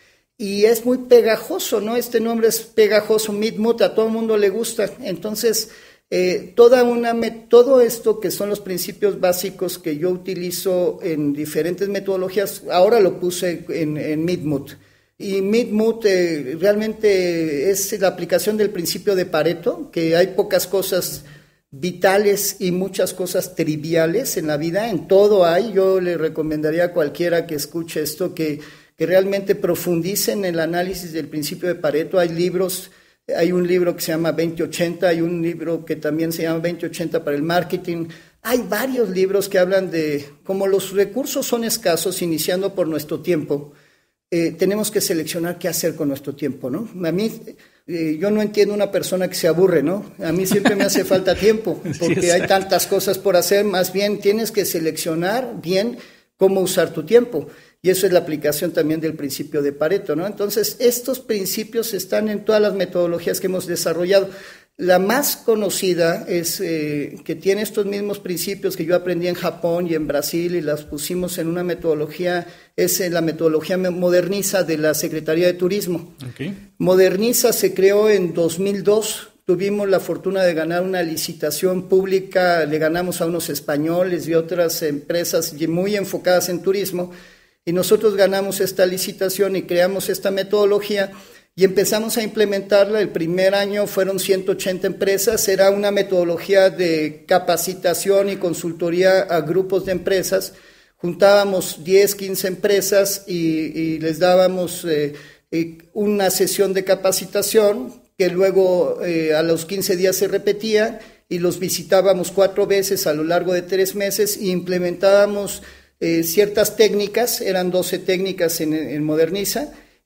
Y es muy pegajoso, ¿no? Este nombre es pegajoso, Meet Mood, a todo el mundo le gusta. Entonces, eh, toda una, todo esto que son los principios básicos que yo utilizo en diferentes metodologías, ahora lo puse en, en Meet Mood. Y Meet Mood eh, realmente es la aplicación del principio de Pareto, que hay pocas cosas vitales y muchas cosas triviales en la vida, en todo hay. Yo le recomendaría a cualquiera que escuche esto que, que realmente profundice en el análisis del principio de Pareto. Hay libros, hay un libro que se llama veinte ochenta, hay un libro que también se llama veinte ochenta para el marketing. Hay varios libros que hablan de cómo los recursos son escasos, iniciando por nuestro tiempo. Eh, tenemos que seleccionar qué hacer con nuestro tiempo, ¿no? A mí, eh, yo no entiendo una persona que se aburre, ¿no? A mí siempre me hace falta tiempo, porque sí, hay tantas cosas por hacer. Más bien tienes que seleccionar bien cómo usar tu tiempo. Y eso es la aplicación también del principio de Pareto, ¿no? Entonces, estos principios están en todas las metodologías que hemos desarrollado. La más conocida es eh, que tiene estos mismos principios que yo aprendí en Japón y en Brasil y las pusimos en una metodología, es la metodología Moderniza de la Secretaría de Turismo. Okay. Moderniza se creó en dos mil dos, tuvimos la fortuna de ganar una licitación pública, le ganamos a unos españoles y otras empresas muy enfocadas en turismo, y nosotros ganamos esta licitación y creamos esta metodología. Y empezamos a implementarla. El primer año fueron ciento ochenta empresas, era una metodología de capacitación y consultoría a grupos de empresas. Juntábamos diez, quince empresas y, y les dábamos eh, eh, una sesión de capacitación que luego eh, a los quince días se repetía y los visitábamos cuatro veces a lo largo de tres meses y implementábamos eh, ciertas técnicas, eran doce técnicas en, en Moderniza.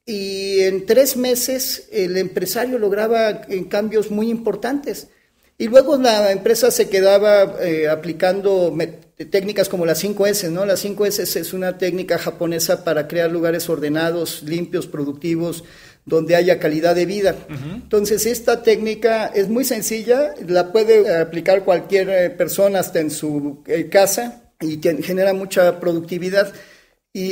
Y en tres meses el empresario lograba en cambios muy importantes. Y luego la empresa se quedaba eh, aplicando met- técnicas como las cinco ese, ¿no? Las cinco ese es una técnica japonesa para crear lugares ordenados, limpios, productivos, donde haya calidad de vida. Uh-huh. Entonces, esta técnica es muy sencilla, la puede aplicar cualquier persona hasta en su eh, casa y te- genera mucha productividad. Y,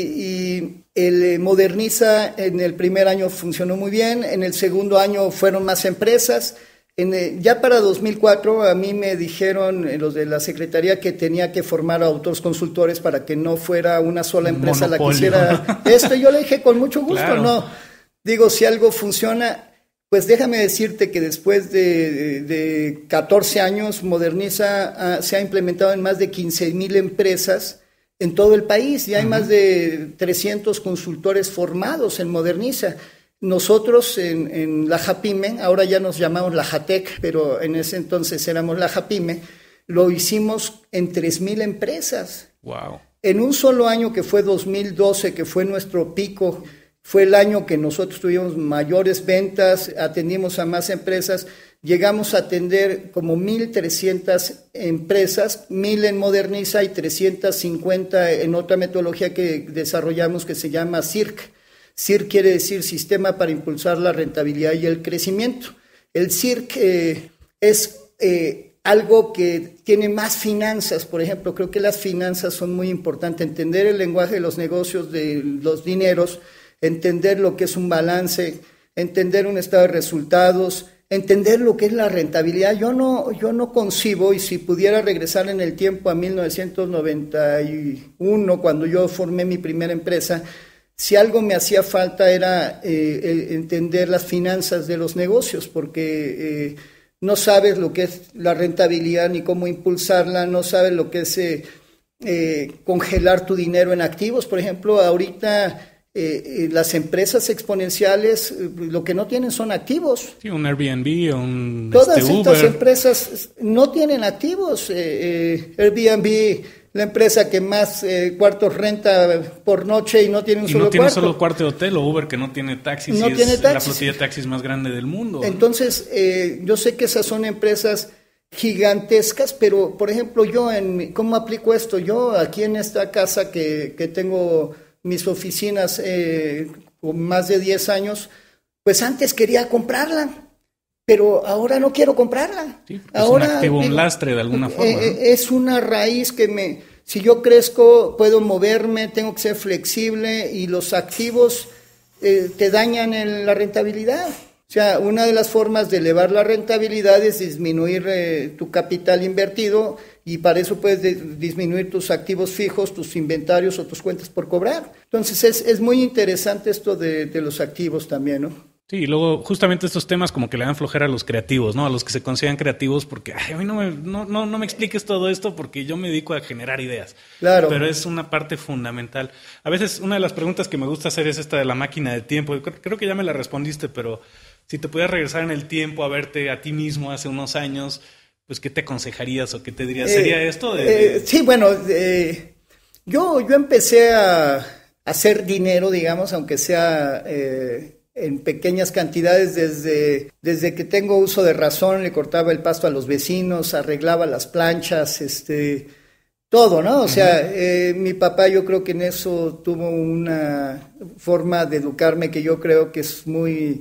y el Moderniza en el primer año funcionó muy bien, en el segundo año fueron más empresas. En el, ya para dos mil cuatro a mí me dijeron eh, los de la Secretaría que tenía que formar a otros consultores para que no fuera una sola empresa la que hiciera esto. Yo le dije con mucho gusto, claro. No. Digo, si algo funciona, pues déjame decirte que después de, de, de catorce años, Moderniza ah, se ha implementado en más de quince mil empresas en todo el país, y hay uh-huh. más de trescientos consultores formados en Moderniza. Nosotros en, en la Japime, ahora ya nos llamamos la Jatec, pero en ese entonces éramos la Japime, lo hicimos en tres mil empresas. Wow. En un solo año, que fue dos mil doce, que fue nuestro pico, fue el año que nosotros tuvimos mayores ventas, atendimos a más empresas. Llegamos a atender como mil trescientas empresas, mil en Moderniza y trescientas cincuenta en otra metodología que desarrollamos que se llama C I R C. C I R C quiere decir Sistema para Impulsar la Rentabilidad y el Crecimiento. El C I R C eh, es eh, algo que tiene más finanzas, por ejemplo. Creo que las finanzas son muy importantes, entender el lenguaje de los negocios, de los dineros, entender lo que es un balance, entender un estado de resultados, entender lo que es la rentabilidad. Yo no, yo no concibo, y si pudiera regresar en el tiempo a mil novecientos noventa y uno, cuando yo formé mi primera empresa, si algo me hacía falta era eh, entender las finanzas de los negocios, porque eh, no sabes lo que es la rentabilidad ni cómo impulsarla, no sabes lo que es eh, eh, congelar tu dinero en activos. Por ejemplo, ahorita Eh, eh, las empresas exponenciales eh, lo que no tienen son activos. Sí, un Airbnb, un Todas este, estas Uber. empresas no tienen activos. Eh, eh, Airbnb, la empresa que más eh, cuartos renta por noche y no tiene un y solo no tiene cuarto. solo cuarto de hotel, o Uber que no tiene taxis, No y tiene es taxis. la flotilla de taxis más grande del mundo. Entonces, eh, yo sé que esas son empresas gigantescas, pero por ejemplo yo, en ¿cómo aplico esto? Yo aquí en esta casa que, que tengo mis oficinas eh, con más de diez años, pues antes quería comprarla, pero ahora no quiero comprarla. Sí, ahora, es un activo, digo, un lastre de alguna forma. Eh, ¿no? Es una raíz que me, si yo crezco, puedo moverme, tengo que ser flexible y los activos eh, te dañan en la rentabilidad. O sea, una de las formas de elevar la rentabilidad es disminuir eh, tu capital invertido y para eso puedes de, disminuir tus activos fijos, tus inventarios o tus cuentas por cobrar. Entonces es, es muy interesante esto de, de los activos también, ¿no? Sí, y luego justamente estos temas como que le dan flojera a los creativos, ¿no? A los que se consideran creativos porque, ay, a mí no me, no, no, no me expliques todo esto porque yo me dedico a generar ideas. Claro. Pero es una parte fundamental. A veces una de las preguntas que me gusta hacer es esta de la máquina de tiempo. Creo que ya me la respondiste, pero si te pudieras regresar en el tiempo a verte a ti mismo hace unos años, pues ¿qué te aconsejarías o qué te dirías? ¿Sería eh, esto? De, eh, sí, bueno, eh, yo, yo empecé a, a hacer dinero, digamos, aunque sea... Eh, en pequeñas cantidades desde, desde que tengo uso de razón, le cortaba el pasto a los vecinos, arreglaba las planchas, este, todo, ¿no? O sea, uh-huh. eh, mi papá yo creo que en eso tuvo una forma de educarme que yo creo que es muy,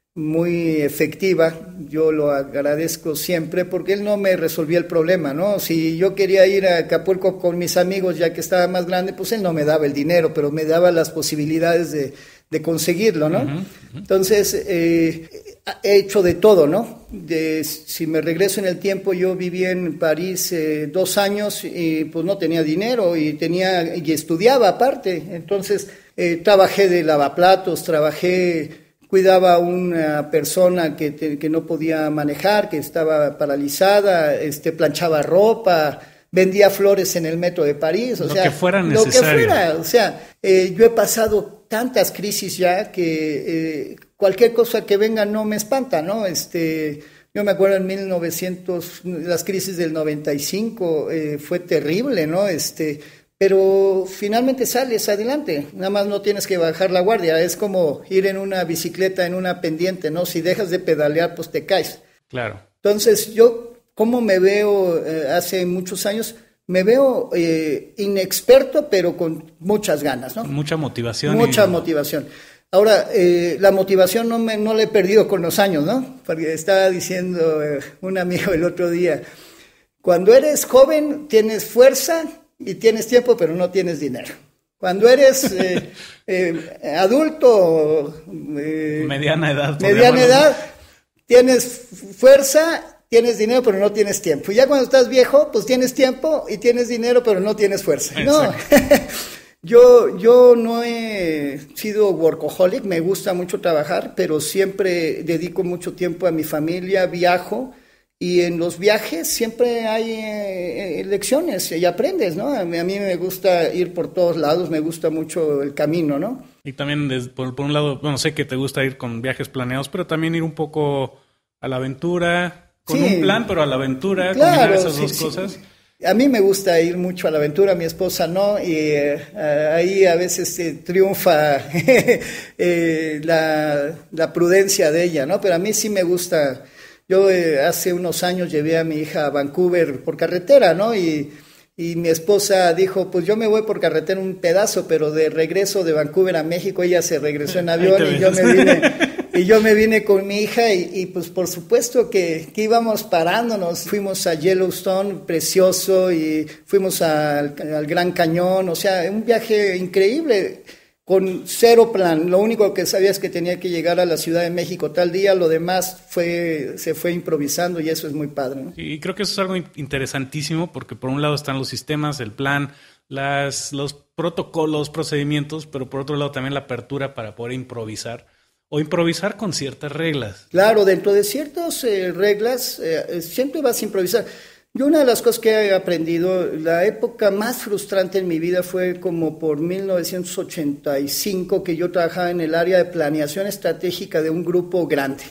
muy efectiva. Yo lo agradezco siempre porque él no me resolvía el problema, ¿no? Si yo quería ir a Acapulco con mis amigos ya que estaba más grande, pues él no me daba el dinero, pero me daba las posibilidades de de conseguirlo, ¿no? Uh-huh, uh-huh. Entonces, eh, he hecho de todo, ¿no? De, si me regreso en el tiempo, yo viví en París eh, dos años y pues no tenía dinero y tenía y estudiaba aparte. Entonces, eh, trabajé de lavaplatos, trabajé, cuidaba a una persona que, te, que no podía manejar, que estaba paralizada, este, planchaba ropa, vendía flores en el metro de París, o lo sea, que fuera necesario. Lo que fuera, o sea, eh, yo he pasado tantas crisis ya que eh, cualquier cosa que venga no me espanta, ¿no? Este, yo me acuerdo en mil novecientos, las crisis del noventa y cinco, eh, fue terrible, ¿no? Este, pero finalmente sales adelante, nada más no tienes que bajar la guardia, es como ir en una bicicleta en una pendiente, ¿no? Si dejas de pedalear, pues te caes. Claro. Entonces, yo, ¿cómo me veo eh, hace muchos años? Me veo eh, inexperto, pero con muchas ganas, ¿no? Mucha motivación. Mucha y... motivación. Ahora, eh, la motivación no me no la he perdido con los años, ¿no? Porque estaba diciendo eh, un amigo el otro día, cuando eres joven tienes fuerza y tienes tiempo, pero no tienes dinero. Cuando eres eh, eh, adulto... Eh, mediana edad. Mediana edad, tienes fuerza... Tienes dinero, pero no tienes tiempo. Y ya cuando estás viejo, pues tienes tiempo y tienes dinero, pero no tienes fuerza. No, yo, yo no he sido workaholic, me gusta mucho trabajar, pero siempre dedico mucho tiempo a mi familia, viajo, y en los viajes siempre hay eh, lecciones y aprendes, ¿no? A mí, a mí me gusta ir por todos lados, me gusta mucho el camino, ¿no? Y también, por, por un lado, bueno, sé que te gusta ir con viajes planeados, pero también ir un poco a la aventura... Con sí, un plan, pero a la aventura, claro, combinar esas sí, dos sí. cosas. A mí me gusta ir mucho a la aventura, a mi esposa no, y eh, ahí a veces eh, triunfa eh, la, la prudencia de ella, ¿no? Pero a mí sí me gusta. Yo eh, hace unos años llevé a mi hija a Vancouver por carretera, ¿no? Y, y mi esposa dijo, pues yo me voy por carretera un pedazo, pero de regreso de Vancouver a México, ella se regresó en avión y yo me vine... Y yo me vine con mi hija y, y pues por supuesto que, que íbamos parándonos. Fuimos a Yellowstone, precioso, y fuimos al, al Gran Cañón. O sea, un viaje increíble, con cero plan. Lo único que sabía es que tenía que llegar a la Ciudad de México tal día. Lo demás fue se fue improvisando y eso es muy padre, ¿no? Y creo que eso es algo interesantísimo porque por un lado están los sistemas, el plan, las, los protocolos, procedimientos, pero por otro lado también la apertura para poder improvisar. O improvisar con ciertas reglas. Claro, dentro de ciertas eh, reglas eh, siempre vas a improvisar. Yo una de las cosas que he aprendido, la época más frustrante en mi vida fue como por mil novecientos ochenta y cinco, que yo trabajaba en el área de planeación estratégica de un grupo grande.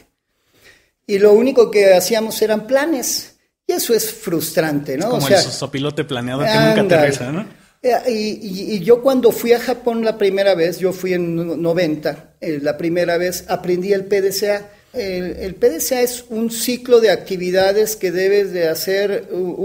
Y lo único que hacíamos eran planes. Y eso es frustrante, ¿no? Es como o sea, el sopilote planeado que nunca aterriza, ¿no? Y, y, y yo cuando fui a Japón la primera vez, yo fui en noventa, eh, la primera vez aprendí el P D C A. El, el P D C A es un ciclo de actividades que debes de hacer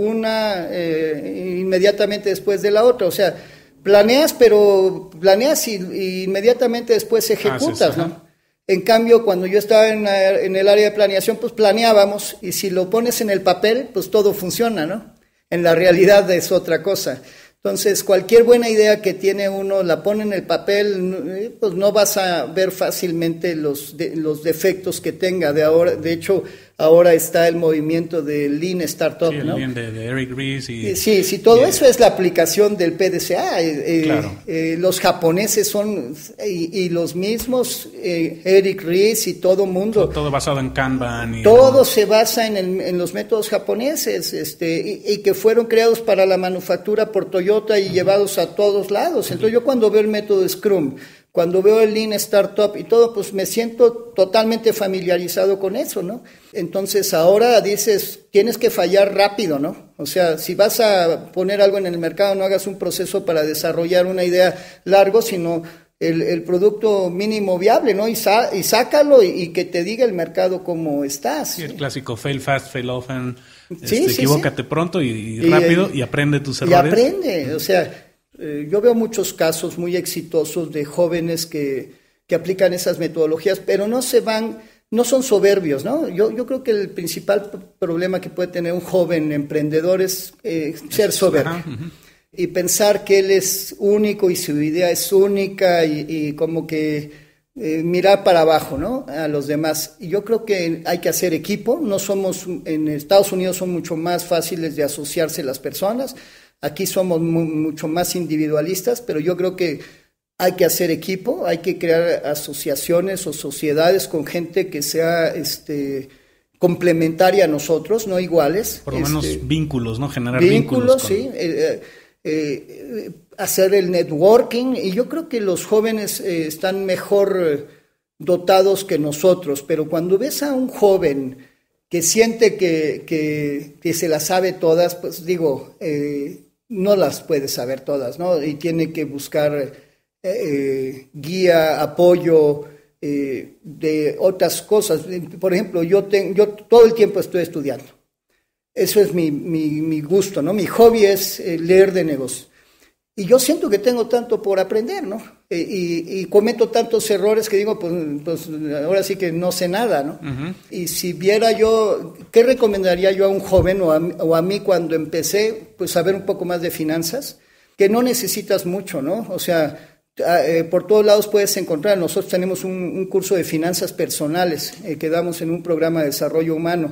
una eh, inmediatamente después de la otra. O sea, planeas, pero planeas y, y inmediatamente después ejecutas, ah, sí, sí, ¿no? En cambio, cuando yo estaba en, en el área de planeación, pues planeábamos, y si lo pones en el papel, pues todo funciona, ¿no? En la realidad es otra cosa. Entonces, cualquier buena idea que tiene uno, la pone en el papel, pues no vas a ver fácilmente los, de, los defectos que tenga. De ahora, de hecho, ahora está el movimiento del Lean Startup, sí, el ¿no? Lean de, de Eric Ries. Y, sí, sí, todo y, eso es la aplicación del P D C A. Eh, claro. eh, los japoneses son, y, y los mismos, eh, Eric Ries y todo mundo. Todo, todo basado en Kanban. Y todo el... se basa en, el, en los métodos japoneses, este, y, y que fueron creados para la manufactura por Toyota y uh-huh. llevados a todos lados. Entonces, yo cuando veo el método Scrum, cuando veo el Lean Startup y todo, pues me siento totalmente familiarizado con eso, ¿no? Entonces ahora dices, tienes que fallar rápido, ¿no? O sea, si vas a poner algo en el mercado, no hagas un proceso para desarrollar una idea largo, sino el, el producto mínimo viable, ¿no? Y, sa- y sácalo y, y que te diga el mercado cómo estás. Sí, el clásico fail fast, fail often, sí, este, sí, equivócate sí. pronto y, y rápido y, y aprende tus errores. Y aprende, o sea... Eh, yo veo muchos casos muy exitosos de jóvenes que, que aplican esas metodologías, pero no se van, no son soberbios, ¿no? Yo, yo creo que el principal p- problema que puede tener un joven emprendedor es eh, ser soberbio. Ajá, uh-huh. Y pensar que él es único y su idea es única y, y como que eh, mirar para abajo, ¿no? A los demás. Y yo creo que hay que hacer equipo. No somos, en Estados Unidos son mucho más fáciles de asociarse las personas. Aquí somos mu- mucho más individualistas, pero yo creo que hay que hacer equipo, hay que crear asociaciones o sociedades con gente que sea este, complementaria a nosotros, no iguales. Por lo este, menos vínculos, ¿no? Generar vínculos. Vínculos, con... sí. Eh, eh, hacer el networking, y yo creo que los jóvenes eh, están mejor dotados que nosotros, pero cuando ves a un joven que siente que, que, que se las sabe todas, pues digo... Eh, no las puede saber todas, ¿no? Y tiene que buscar eh, guía, apoyo eh, de otras cosas. Por ejemplo, yo, ten, yo todo el tiempo estoy estudiando. Eso es mi, mi, mi gusto, ¿no? Mi hobby es eh, leer de negocios. Y yo siento que tengo tanto por aprender, ¿no? E, y, y cometo tantos errores que digo, pues, pues ahora sí que no sé nada, ¿no? Uh-huh. Y si viera yo, ¿qué recomendaría yo a un joven o a, o a mí cuando empecé? Pues saber un poco más de finanzas, que no necesitas mucho, ¿no? O sea, eh, por todos lados puedes encontrar. Nosotros tenemos un, un curso de finanzas personales eh, que damos en un programa de desarrollo humano.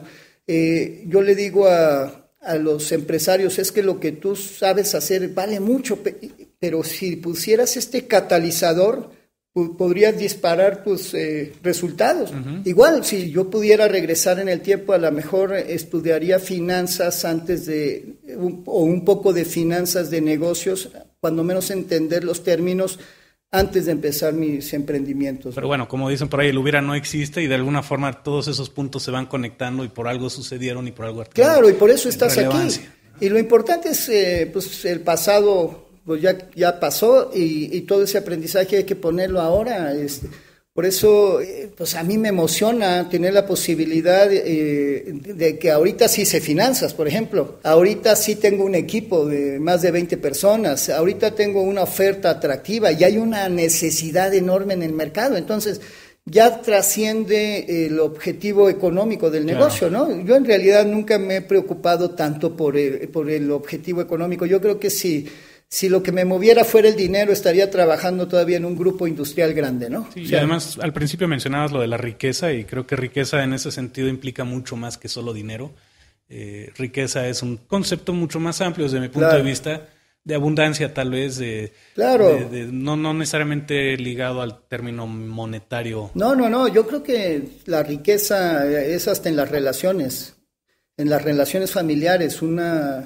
Eh, yo le digo a... a los empresarios, es que lo que tú sabes hacer vale mucho, pero si pusieras este catalizador, podrías disparar tus eh, resultados. Uh-huh. Igual, si yo pudiera regresar en el tiempo, a lo mejor estudiaría finanzas antes de, un, o un poco de finanzas de negocios, cuando menos entender los términos, antes de empezar mis emprendimientos. Pero bueno, como dicen por ahí, el hubiera no existe y de alguna forma todos esos puntos se van conectando y por algo sucedieron y por algo... Claro, y por eso estás aquí. Y lo importante es, eh, pues el pasado pues ya, ya pasó y, y todo ese aprendizaje hay que ponerlo ahora. Este, por eso, eh, pues a mí me emociona tener la posibilidad eh, de que ahorita sí sé finanzas, por ejemplo. Ahorita sí tengo un equipo de más de veinte personas. Ahorita tengo una oferta atractiva y hay una necesidad enorme en el mercado. Entonces, ya trasciende el objetivo económico del negocio, claro. ¿no? Yo en realidad nunca me he preocupado tanto por el, por el objetivo económico. Yo creo que si... Si lo que me moviera fuera el dinero, estaría trabajando todavía en un grupo industrial grande, ¿no? Sí, o sea, y además, al principio mencionabas lo de la riqueza, y creo que riqueza en ese sentido implica mucho más que solo dinero. Eh, riqueza es un concepto mucho más amplio desde mi punto claro. de vista, de abundancia tal vez, de, claro. de, de, no, no necesariamente ligado al término monetario. No, no, no, yo creo que la riqueza es hasta en las relaciones. en las relaciones familiares, una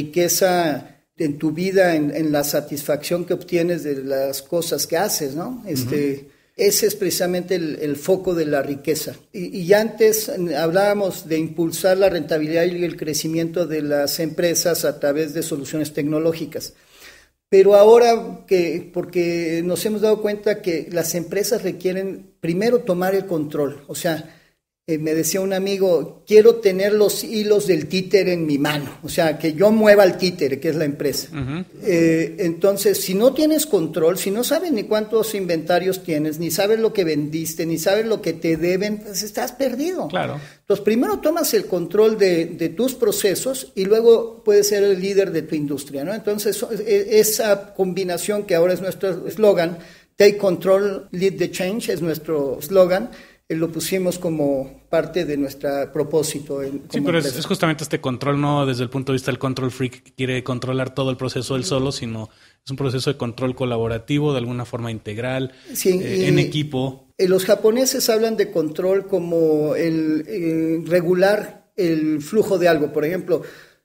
riqueza en tu vida, en, en la satisfacción que obtienes de las cosas que haces, ¿no? Este, uh-huh. Ese es precisamente el, el foco de la riqueza. Y, y antes hablábamos de impulsar la rentabilidad y el crecimiento de las empresas a través de soluciones tecnológicas. Pero ahora, que porque nos hemos dado cuenta que las empresas requieren primero tomar el control, o sea, Eh, me decía un amigo, quiero tener los hilos del títere en mi mano, o sea, que yo mueva el títere, que es la empresa. Uh-huh. Eh, entonces, si no tienes control, si no sabes ni cuántos inventarios tienes, ni sabes lo que vendiste, ni sabes lo que te deben, pues estás perdido. Claro. Entonces, primero tomas el control de, de tus procesos y luego puedes ser el líder de tu industria, ¿no? Entonces, esa combinación que ahora es nuestro eslogan, Take Control, Lead the Change, es nuestro eslogan. Lo pusimos como parte de nuestro propósito. En, sí, pero es, es justamente este control, no desde el punto de vista del control freak que quiere controlar todo el proceso él solo, sino es un proceso de control colaborativo, de alguna forma integral, sí, eh, en equipo. Los japoneses hablan de control como el eh, regular el flujo de algo. Por ejemplo,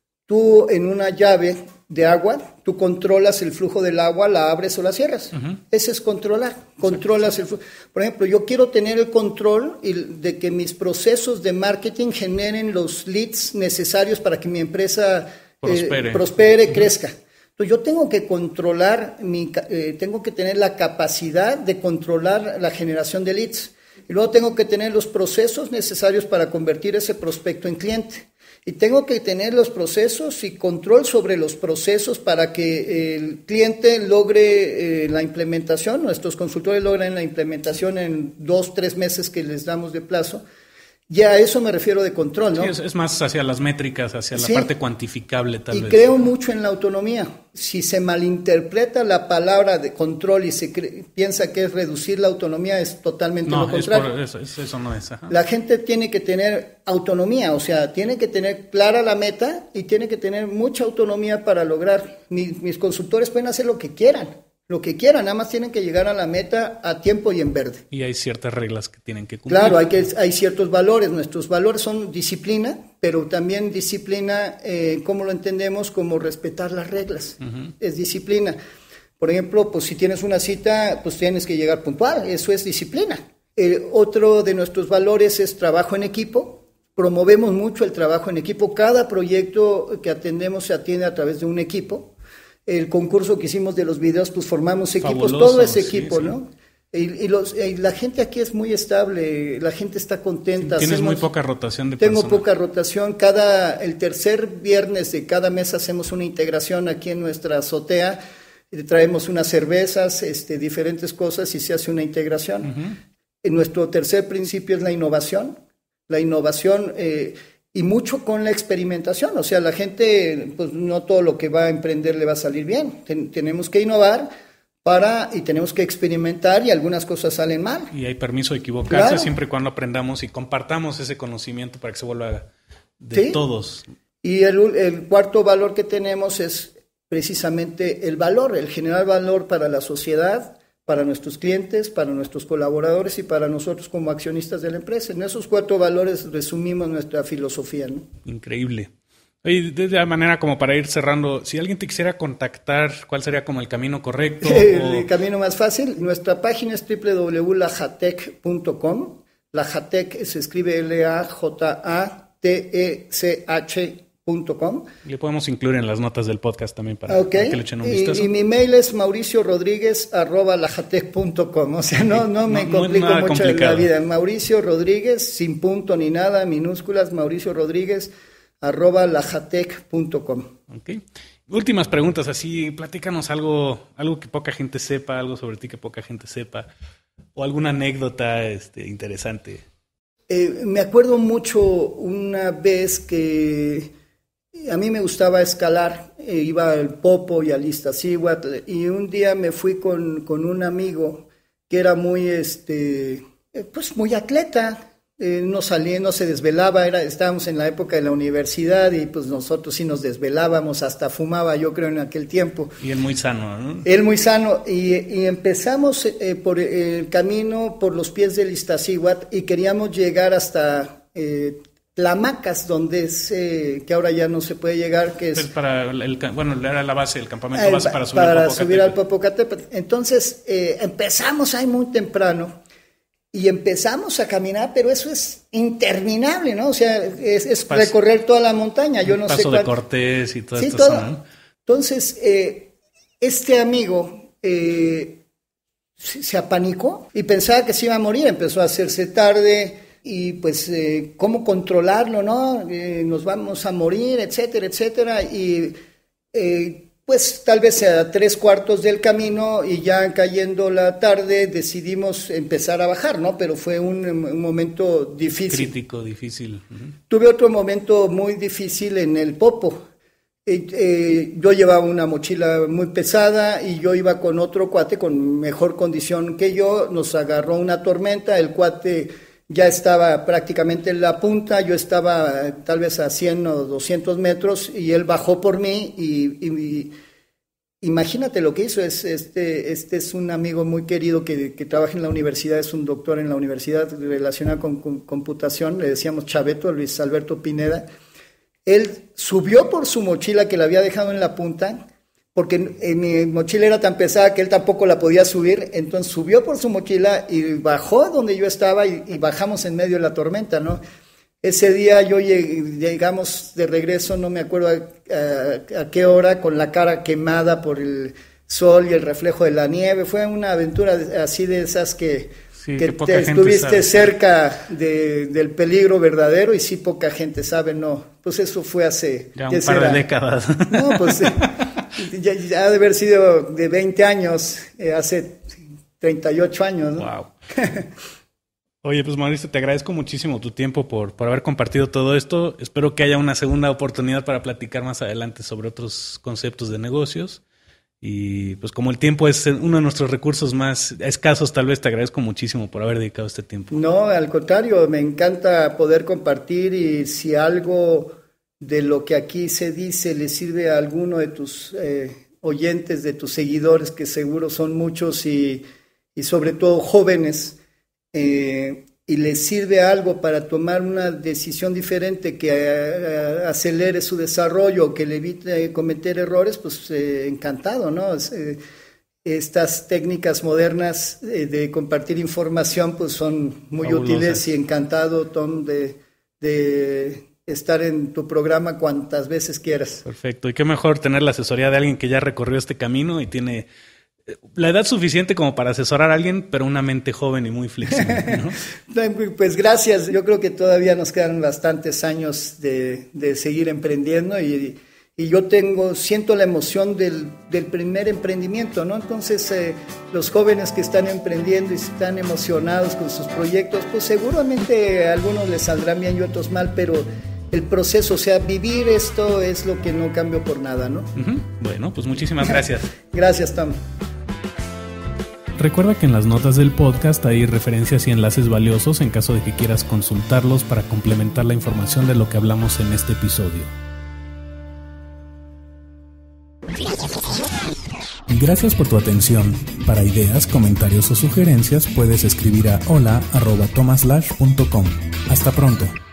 tú en una llave de agua, tú controlas el flujo del agua, la abres o la cierras. Uh-huh. Ese es controlar, controlas el flujo. Por ejemplo, yo quiero tener el control de que mis procesos de marketing generen los leads necesarios para que mi empresa prospere, eh, prospere uh-huh. crezca. Entonces yo tengo que controlar, mi, eh, tengo que tener la capacidad de controlar la generación de leads. Y luego tengo que tener los procesos necesarios para convertir ese prospecto en cliente. Y tengo que tener los procesos y control sobre los procesos para que el cliente logre eh, la implementación, nuestros consultores logran la implementación en dos, tres meses que les damos de plazo. Ya a eso me refiero de control, ¿no? Sí, es, es más hacia las métricas, hacia la sí, parte cuantificable tal y vez. Y creo mucho en la autonomía. Si se malinterpreta la palabra de control y se cre- piensa que es reducir la autonomía, es totalmente no, lo contrario. No, eso, eso no es. Ajá. La gente tiene que tener autonomía, o sea, tiene que tener clara la meta y tiene que tener mucha autonomía para lograr. Mis, mis consultores pueden hacer lo que quieran. Lo que quieran, nada más tienen que llegar a la meta a tiempo y en verde. Y hay ciertas reglas que tienen que cumplir. Claro, hay, que, hay ciertos valores. Nuestros valores son disciplina, pero también disciplina, eh, ¿cómo lo entendemos? Como respetar las reglas. Uh-huh. Es disciplina. Por ejemplo, pues si tienes una cita, pues tienes que llegar puntual. Eso es disciplina. Eh, otro de nuestros valores es trabajo en equipo. Promovemos mucho el trabajo en equipo. Cada proyecto que atendemos se atiende a través de un equipo. El concurso que hicimos de los videos, pues formamos equipos, Fabuloso, todo ese equipo, sí, ¿no? Sí. Y, y, los, y la gente aquí es muy estable, la gente está contenta. Sí, tienes hacemos, muy poca rotación de Tengo personas. poca rotación. Cada, el tercer viernes de cada mes hacemos una integración aquí en nuestra azotea. Traemos unas cervezas, este, diferentes cosas y se hace una integración. Uh-huh. Nuestro tercer principio es la innovación. La innovación... Eh, Y mucho con la experimentación, o sea, la gente, pues no todo lo que va a emprender le va a salir bien. Ten, tenemos que innovar para y tenemos que experimentar y algunas cosas salen mal. Y hay permiso de equivocarse claro. siempre y cuando aprendamos y compartamos ese conocimiento para que se vuelva de ¿Sí? todos. Y el, el cuarto valor que tenemos es precisamente el valor, el generar valor para la sociedad, para nuestros clientes, para nuestros colaboradores y para nosotros como accionistas de la empresa. En esos cuatro valores resumimos nuestra filosofía, ¿no? Increíble. Oye, de la manera como para ir cerrando, si alguien te quisiera contactar, ¿cuál sería como el camino correcto? El, o... el camino más fácil, nuestra página es doble u doble u doble u punto lajatec punto com. Lajatec se escribe L A J A T E C H punto com. Le podemos incluir en las notas del podcast también para, okay. para que le echen un vistazo. Y, y mi mail es mauricio rodríguez arroba lajatec punto com. O sea, no, no me no, complico no mucho complicado. La vida. Mauricio Rodríguez, sin punto ni nada, minúsculas, Mauricio Rodríguez arroba lajatec punto com. Okay. Últimas preguntas, así, platícanos algo, algo que poca gente sepa, algo sobre ti que poca gente sepa, o alguna anécdota este, interesante. Eh, me acuerdo mucho una vez que a mí me gustaba escalar, eh, iba al Popo y al Iztaccíhuatl, y un día me fui con, con un amigo que era muy, este, eh, pues muy atleta, eh, no salía, no se desvelaba, era, estábamos en la época de la universidad y pues nosotros sí nos desvelábamos, hasta fumaba yo creo en aquel tiempo. Y él muy sano, ¿no? Él muy sano, y, y empezamos eh, por el camino por los pies del Iztaccíhuatl y queríamos llegar hasta... Eh, Tlamacas, donde es, eh, que ahora ya no se puede llegar, que es... es para el, bueno, era la base, el campamento base para subir, para al, subir al Popocatépetl. Entonces, eh, empezamos ahí muy temprano y empezamos a caminar, pero eso es interminable, ¿no? O sea, es, es Pas, recorrer toda la montaña. Yo no paso sé cuál... de Cortés y todo sí, esto. Todo. ¿No? Entonces, eh, este amigo... Eh, se apanicó y pensaba que se iba a morir, empezó a hacerse tarde y pues eh, cómo controlarlo, ¿no? Eh, nos vamos a morir, etcétera, etcétera, y eh, pues tal vez a tres cuartos del camino y ya cayendo la tarde decidimos empezar a bajar, ¿no? Pero fue un, un momento difícil. Crítico, difícil. Uh-huh. Tuve otro momento muy difícil en el Popo. Eh, eh, yo llevaba una mochila muy pesada y yo iba con otro cuate con mejor condición que yo, nos agarró una tormenta, el cuate ya estaba prácticamente en la punta, yo estaba eh, tal vez a cien o doscientos metros y él bajó por mí y, y, y imagínate lo que hizo, es, este, este es un amigo muy querido que, que trabaja en la universidad, es un doctor en la universidad relacionado con, con computación, le decíamos Chaveto, Luis Alberto Pineda. Él subió por su mochila que la había dejado en la punta, porque en mi mochila era tan pesada que él tampoco la podía subir, entonces subió por su mochila y bajó donde yo estaba y, y bajamos en medio de la tormenta, ¿no? Ese día yo llegué, llegamos de regreso, no me acuerdo a, a, a qué hora, con la cara quemada por el sol y el reflejo de la nieve. Fue una aventura así de esas que... Sí, que, que te estuviste cerca de, del peligro verdadero y sí poca gente sabe, no, pues eso fue hace... Ya un par será? de décadas. No, pues eh, ya, ya ha de haber sido de veinte años, eh, hace treinta y ocho años, ¿no? Wow. Oye, pues Mauricio, te agradezco muchísimo tu tiempo por, por haber compartido todo esto. Espero que haya una segunda oportunidad para platicar más adelante sobre otros conceptos de negocios. Y pues como el tiempo es uno de nuestros recursos más escasos, tal vez te agradezco muchísimo por haber dedicado este tiempo. No, al contrario, me encanta poder compartir y si algo de lo que aquí se dice le sirve a alguno de tus eh, oyentes, de tus seguidores, que seguro son muchos y, y sobre todo jóvenes, eh, y les sirve algo para tomar una decisión diferente que eh, acelere su desarrollo, que le evite cometer errores, pues eh, encantado, ¿no? Eh, estas técnicas modernas eh, de compartir información pues son muy Fabulosas. Útiles y encantado, Tom, de, de estar en tu programa cuantas veces quieras. Perfecto, y qué mejor tener la asesoría de alguien que ya recorrió este camino y tiene... la edad suficiente como para asesorar a alguien, pero una mente joven y muy flexible, ¿no? Pues gracias. Yo creo que todavía nos quedan bastantes años de, de seguir emprendiendo y, y yo tengo, siento la emoción del, del primer emprendimiento, ¿no? Entonces, eh, los jóvenes que están emprendiendo y están emocionados con sus proyectos, pues seguramente a algunos les saldrán bien y otros mal, pero el proceso, o sea, vivir esto es lo que no cambio por nada, ¿no? Uh-huh. Bueno, pues muchísimas gracias. Gracias, Tom. Recuerda que en las notas del podcast hay referencias y enlaces valiosos en caso de que quieras consultarlos para complementar la información de lo que hablamos en este episodio. Gracias por tu atención. Para ideas, comentarios o sugerencias puedes escribir a hola arroba tomaslash punto com. Hasta pronto.